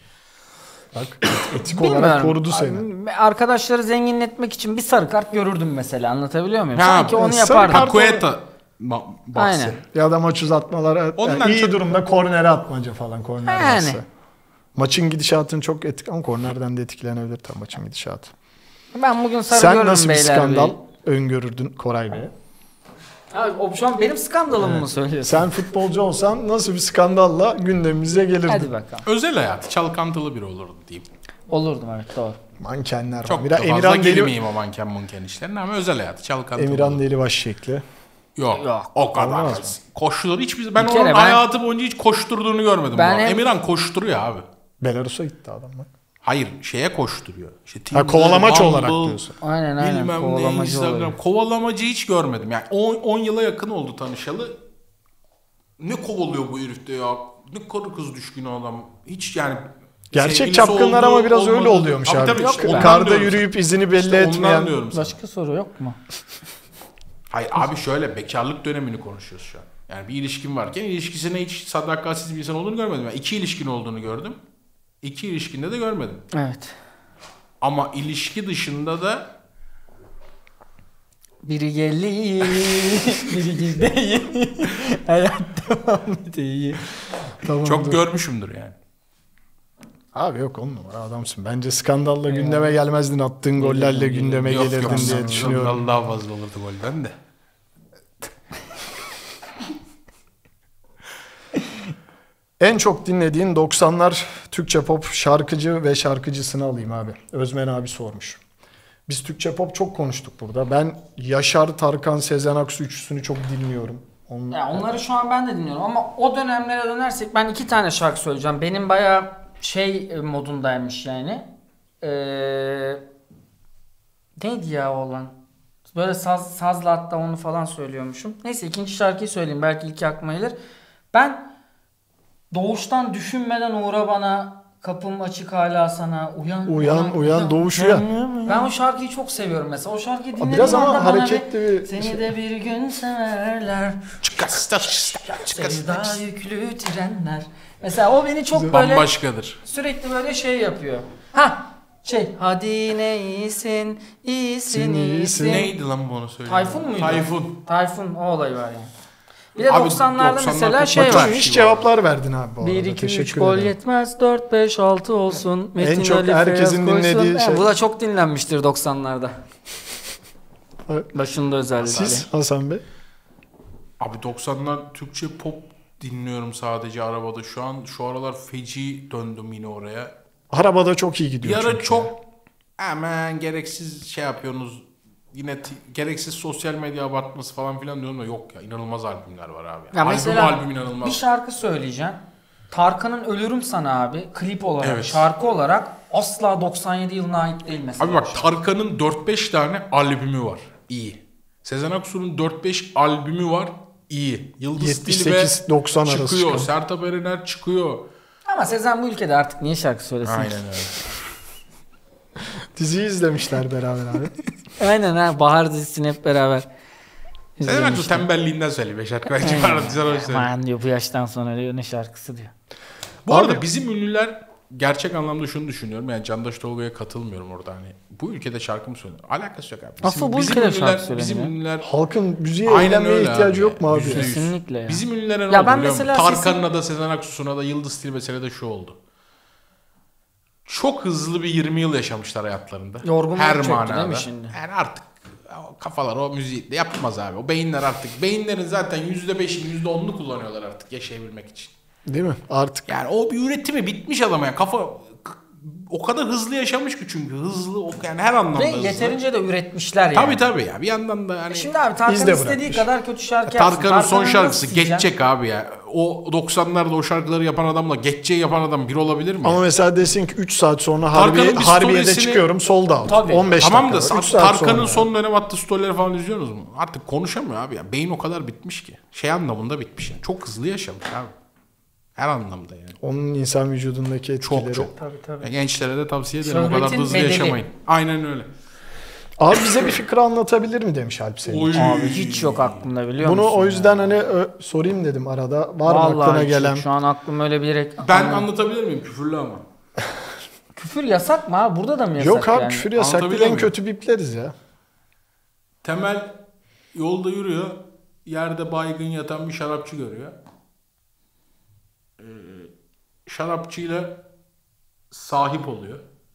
Bak etik olarak Bilmiyorum. korudu seni. Arkadaşları zenginletmek için bir sarı kart görürdüm mesela, anlatabiliyor muyum? Ha, Sanki onu sarı yapardım. kart- Paqueta ma- bahsi. Aynen. Ya da maç uzatmalara Ondan yani iyi çok- durumda kornere atmaca falan korner Yani. varsa. Maçın gidişatını çok etki ama kornerden de etkilenebilir tabii maçın gidişatı. Ben bugün sarı Sen görürüm nasıl bir beyler skandal bey. öngörürdün Koray Bey'e? Abi, o şu an benim skandalımı mı söylüyorsun? Sen futbolcu olsan nasıl bir skandalla gündemimize gelirdin? Hadi bakalım. Özel hayatı çalkantılı biri olurdu diyeyim. Olurdum evet doğru. Mankenler Çok var. Bir da de fazla Emirhan Deli, girmeyeyim o manken munken işlerine ama özel hayatı çalkantılı. Emirhan olurdu. Delibaş şekli. Yok, Yok, o kadar. olmaz Koşulur hiçbir ben Bir onun kere ben- hayatı boyunca hiç koşturduğunu görmedim. Ben bu arada. hem- Emirhan koşturuyor abi. Belarus'a gitti adam bak. Hayır şeye koşturuyor. İşte Ha, Tinder, kovalamaç Bumble, olarak diyorsun. Aynen aynen. Bilmem ne Kovalamacı Instagram. oluyor. Kovalamacı hiç görmedim. Yani on yıla yakın oldu tanışalı. Ne kovalıyor bu herifte ya? Ne karı kız düşkünü adam. Hiç yani Gerçek sevgilisi çapkınlar ama oldu, biraz öyle olmadı. oluyormuş Tabii abi. tabii, işte O ondan karda diyorum yürüyüp izini belli İşte ondan etmeyen. diyorum sana. Başka soru yok mu? Hayır abi şöyle bekarlık dönemini konuşuyoruz şu an. Yani bir ilişkin varken ilişkisine hiç sadakatsiz bir insan olduğunu görmedim. Yani iki ilişkin olduğunu gördüm. İki ilişkinde de görmedim. Evet. Ama ilişki dışında da Biri geliyor, biri gidiyor. Hayat devam ediyor. Tamam, çok dur. görmüşümdür yani. Abi yok on numara adamsın. Bence skandalla gündeme gelmezdin. Attığın gollerle gündeme Yok, gelirdin yok, diye yok, düşünüyorum. Daha fazla olurdu golden de. En çok dinlediğin doksanlar Türkçe pop şarkıcı ve şarkıcısını alayım abi. Özmen abi sormuş. Biz Türkçe pop çok konuştuk burada. Ben Yaşar, Tarkan, Sezen Aksu üçlüsünü çok dinliyorum. Onun... Ya onları şu an ben de dinliyorum ama o dönemlere dönersek ben iki tane şarkı söyleyeceğim. Benim bayağı şey modundaymış yani. Ee, neydi ya o olan? Böyle saz, sazla hatta onu falan söylüyormuşum. Neyse ikinci şarkıyı söyleyeyim. Belki ilki aklıma gelir. Ben doğuştan düşünmeden uğra bana, kapım açık hala sana, uyan. Uyan, uyan, doğuş uyan. Ben o şarkıyı çok seviyorum mesela. O şarkıyı dinlediğim Biraz ama anda bana hareketli bir seni şey. de bir gün severler. Sevda yüklü trenler. Mesela o beni çok böyle Bambaşkadır. sürekli böyle şey yapıyor. Ha şey hadi ne iyisin, iyisin, iyisin. Neydi lan bu onu söyle. Tayfun muydu? Tayfun. Tayfun o olay var yani. Bir de Abi doksanlarda doksanlar mesela çok şey maçı var. Müthiş cevaplar verdin abi bu arada. bir iki üç Teşekkür gol ederim. yetmez dört beş altı olsun. Metin çok Ali herkesin Feyyaz koysun. dinlediği Yani şey. bu da çok dinlenmiştir doksanlarda. Evet. Başında özellikle. Siz Hasan Bey? Abi doksanlar Türkçe pop dinliyorum sadece arabada. Şu an şu aralar feci döndüm yine oraya. Arabada çok iyi Bir gidiyor ara çünkü. çok hemen gereksiz şey yapıyorsunuz. Yine t- gereksiz sosyal medya abartması falan filan diyorum da yok ya inanılmaz albümler var abi. Ya albüm mesela albüm inanılmaz. bir şarkı söyleyeceğim. Tarkan'ın Ölürüm Sana abi klip olarak, Evet. şarkı olarak asla doksan yedi yılına ait değil mesela. Abi bak Tarkan'ın dört beş tane albümü var. İyi. Sezen Aksu'nun dört beş albümü var. İyi. Yıldız yetmiş Tilbe sekiz doksan arası çıkıyor. çıkıyor. Sertab Erener çıkıyor. Ama Ama Sezen bu ülkede artık niye şarkı söylesin? Aynen öyle. Diziyi izlemişler beraber abi. Aynen ha, Bahar dizisini hep beraber Sezen Aksu izlemiştik. tembelliğinden söylüyor şarkı. Bence bana güzel o söylüyor. Aman diyor bu yaştan sonra diyor ne şarkısı diyor. Bu Abi- arada bizim ünlüler gerçek anlamda şunu düşünüyorum. Yani Candaş Tolga'ya katılmıyorum orada hani. Bu ülkede şarkı mı söylüyor? Alakası yok abi. Bizim, Asıl bu bizim ülkede ünlüler, şarkı söyleniyor. Bizim ünlüler Halkın müziğe Aynen eğlenmeye öyle ihtiyacı abi. yok mu abi? Yüzde yüz. Kesinlikle ya. Bizim ünlülere ne Ya oldu ben biliyor musun? mesela Tarkan'la da Sezen Aksu'suna da Yıldız Tilbe'sine de şu oldu. Çok hızlı bir yirmi yıl yaşamışlar hayatlarında. Yorgunluk Her çöktü manada. değil mi şimdi? Yani artık o kafalar o müziği de yapmaz abi. O beyinler artık. Beyinlerin zaten yüzde beşini yüzde onunu kullanıyorlar artık yaşayabilmek için. Değil mi? Artık Yani o bir üretimi bitmiş adam yani. Kafa o kadar hızlı yaşamış ki çünkü. Hızlı o- yani her anlamda Ve hızlı. yeterince de üretmişler yani. Tabii tabii ya. Bir yandan da hani Şimdi abi Tarkan İz de istediği bırakmış. kadar kötü şarkı yapsın. Tarkan'ın son Tarkan'ı şarkısı nasıl diyeceksin? geçecek abi ya. O doksanlarda o şarkıları yapan adamla geçeceği yapan adam bir olabilir mi? ama mesela desin ki üç saat sonra Tarkan'ın Harbiye, bir Harbiye'de storiesini- çıkıyorum sold out. Tabii. on beş Tamam da dakika. üç saat Tarkan'ın sonra. son dönem attığı storyleri falan izliyorsunuz mu? Artık konuşamıyor abi ya. Beyin o kadar bitmiş ki. Şey anlamında bitmiş yani. Çok hızlı yaşamış abi. Her anlamda yani. Onun insan vücudundaki etkileri. Çok çok. Tabii tabii. Ya gençlere de tavsiye ederim. O kadar da Şöhretin hızlı bedeli. yaşamayın. Aynen öyle. Abi bize bir fikri anlatabilir mi demiş Alp Selim. Oy. Abi hiç yok aklımda biliyor Bunu musun? o ya? yüzden hani ö, sorayım dedim arada. Var mı Vallahi aklına hiç yok. gelen? Şu an aklım öyle bilerek... Ben Anlam- anlatabilir miyim? Küfürlü ama. Küfür yasak mı abi? Burada da mı yasak Yok abi yani? küfür yasak değil, Anlatabiliyor en muyum? kötü bipleriz ya. Temel yolda yürüyor. Yerde baygın yatan bir şarapçı görüyor. Ee, şarapçıyla sahip oluyor.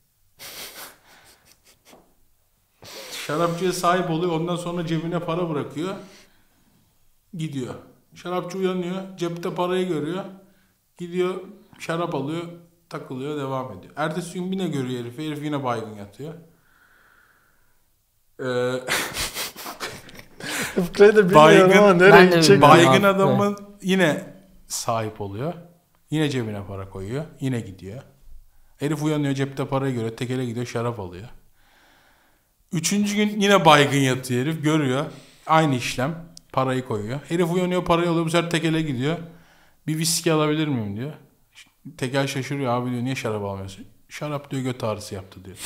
Şarapçıya sahip oluyor. Ondan sonra cebine para bırakıyor. Gidiyor. Şarapçı uyanıyor. Cepte parayı görüyor. Gidiyor şarap alıyor. Takılıyor. Devam ediyor. Ertesi gün yine görüyor herifi. Herif yine baygın yatıyor. Ee, Fıkrayı da bilmiyorum Baygın- ama Ben nereye de gidecek? bilmiyorum. Baygın abi. adamın yine sahip oluyor. Yine cebine para koyuyor. Yine gidiyor. Herif uyanıyor cepte parayı görüyor. Tekele gidiyor şarap alıyor. Üçüncü gün yine baygın yatıyor herif. Görüyor. Aynı işlem. Parayı koyuyor. Herif uyanıyor parayı alıyor. Bu sefer tekele gidiyor. Bir viski alabilir miyim diyor. Tekel şaşırıyor. Abi diyor niye şarap almıyorsun? Şarap diyor göt ağrısı yaptı diyor.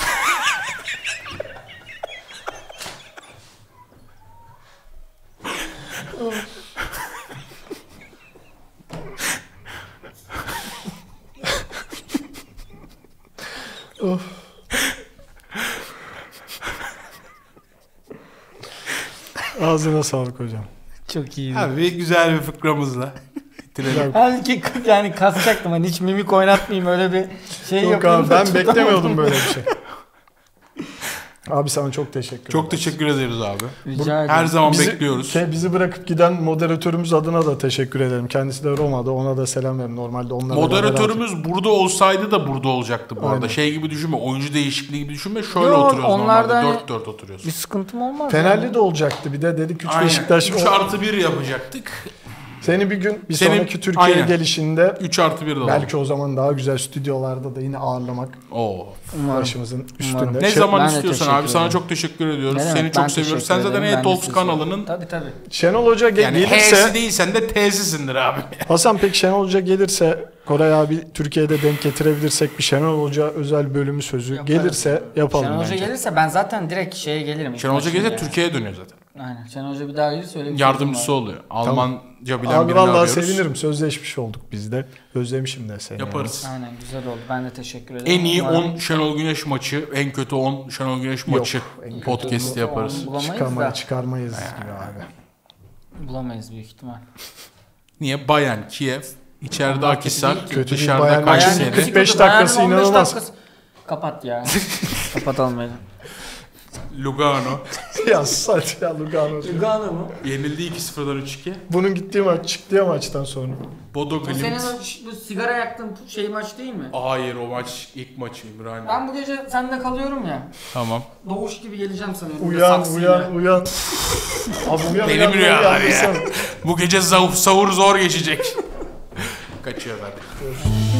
Ağzına sağlık hocam. Çok iyi. Abi güzel bir fıkramızla bitirelim. Halbuki yani kasacaktım hani hiç mimik oynatmayayım öyle bir şey Yok yapayım abi da ben tutamadım. beklemiyordum böyle bir şey. Abi sana çok teşekkür ederim. Çok teşekkür ederiz abi. Rica ederim. Her zaman Bizi, bekliyoruz. ke- bizi bırakıp giden moderatörümüz adına da teşekkür ederim. Kendisi de Roma'da, ona da selam verin. Normalde onlarla Moderatörümüz burada olsaydı da burada olacaktı bu arada. Aynen. Şey gibi düşünme, oyuncu değişikliği gibi düşünme. Şöyle Yok, oturuyoruz onlar da normalde. hani- Dört dört oturuyoruz. Bir sıkıntım olmaz. Fenerli yani. de olacaktı bir de dedik üç Aynen. Beşiktaş. üç o- artı bir yapacaktık. Seni bir gün bir Senin- sonraki Türkiye Aynen. gelişinde üç artı bir de olalım. belki o zaman daha güzel stüdyolarda da yine ağırlamak Oo. Umarım. başımızın üstünde. Umarım. Ne Şey- zaman ben de istiyorsan teşekkür abi. Sana ederim. çok teşekkür ediyoruz. Ne demek, Seni ben çok seviyoruz. teşekkür Sen zaten ederim, ben de E-Talks sizi kanalının Tabii tabii. Şenol Hoca ge- yani gelirse H'si değilsen de T'sisindir abi. Hasan peki Şenol Hoca gelirse Koray abi Türkiye'de denk getirebilirsek bir Şenol Hoca özel bölümü sözü Yaparız. gelirse yapalım Şenol Hoca bence. gelirse ben zaten direkt şeye gelirim. Şenol Hoca İlk gelince maçın Türkiye'ye dönüyor zaten. yani. Aynen. Şenol Hoca bir daha gelirse öyle bir Yardımcısı sözüm var. oluyor. Almanca bilen Abi birini vallahi arıyoruz. sevinirim. Sözleşmiş olduk biz de. Özlemişim de seni. Yaparız. Aynen güzel oldu. Ben de teşekkür ederim. En iyi Umarım- on Şenol Güneş maçı, en kötü on Şenol Güneş maçı en kötü podcast on- yaparız. on- Bulamayız Çıkarmayı da. çıkarmayız gibi abi. Bulamayız büyük ihtimal. Niye? Bayern, Kiev, içeride Onlar Akhisar, kötü değil ki. Kötü değil, dışarıda Bayern- Kayseri. Bayern- kırk beş dakikası Bayern'in on beş inanılmaz. dakikası- Kapat ya. Kapatalım beni. Lugano. ya saç ya Lugano. Lugano mu? Yenildi iki sıfırdan üç iki. Bunun gittiği maç çıktı ya maçtan sonra. Bodo O senin Glimt. o ş- bu sigara yaktığın şey maç değil mi? Hayır o maç ilk maçı İbrahim. Ben bu gece sende kalıyorum ya. Tamam. Doğuş gibi geleceğim sana. önümde Uyan saksıyla. uyan uyan. Abi uyan Benim uyan, rüyalar uyan, ya. uyan. Bu gece zav- sahur zor geçecek. Kaçıyor zaten.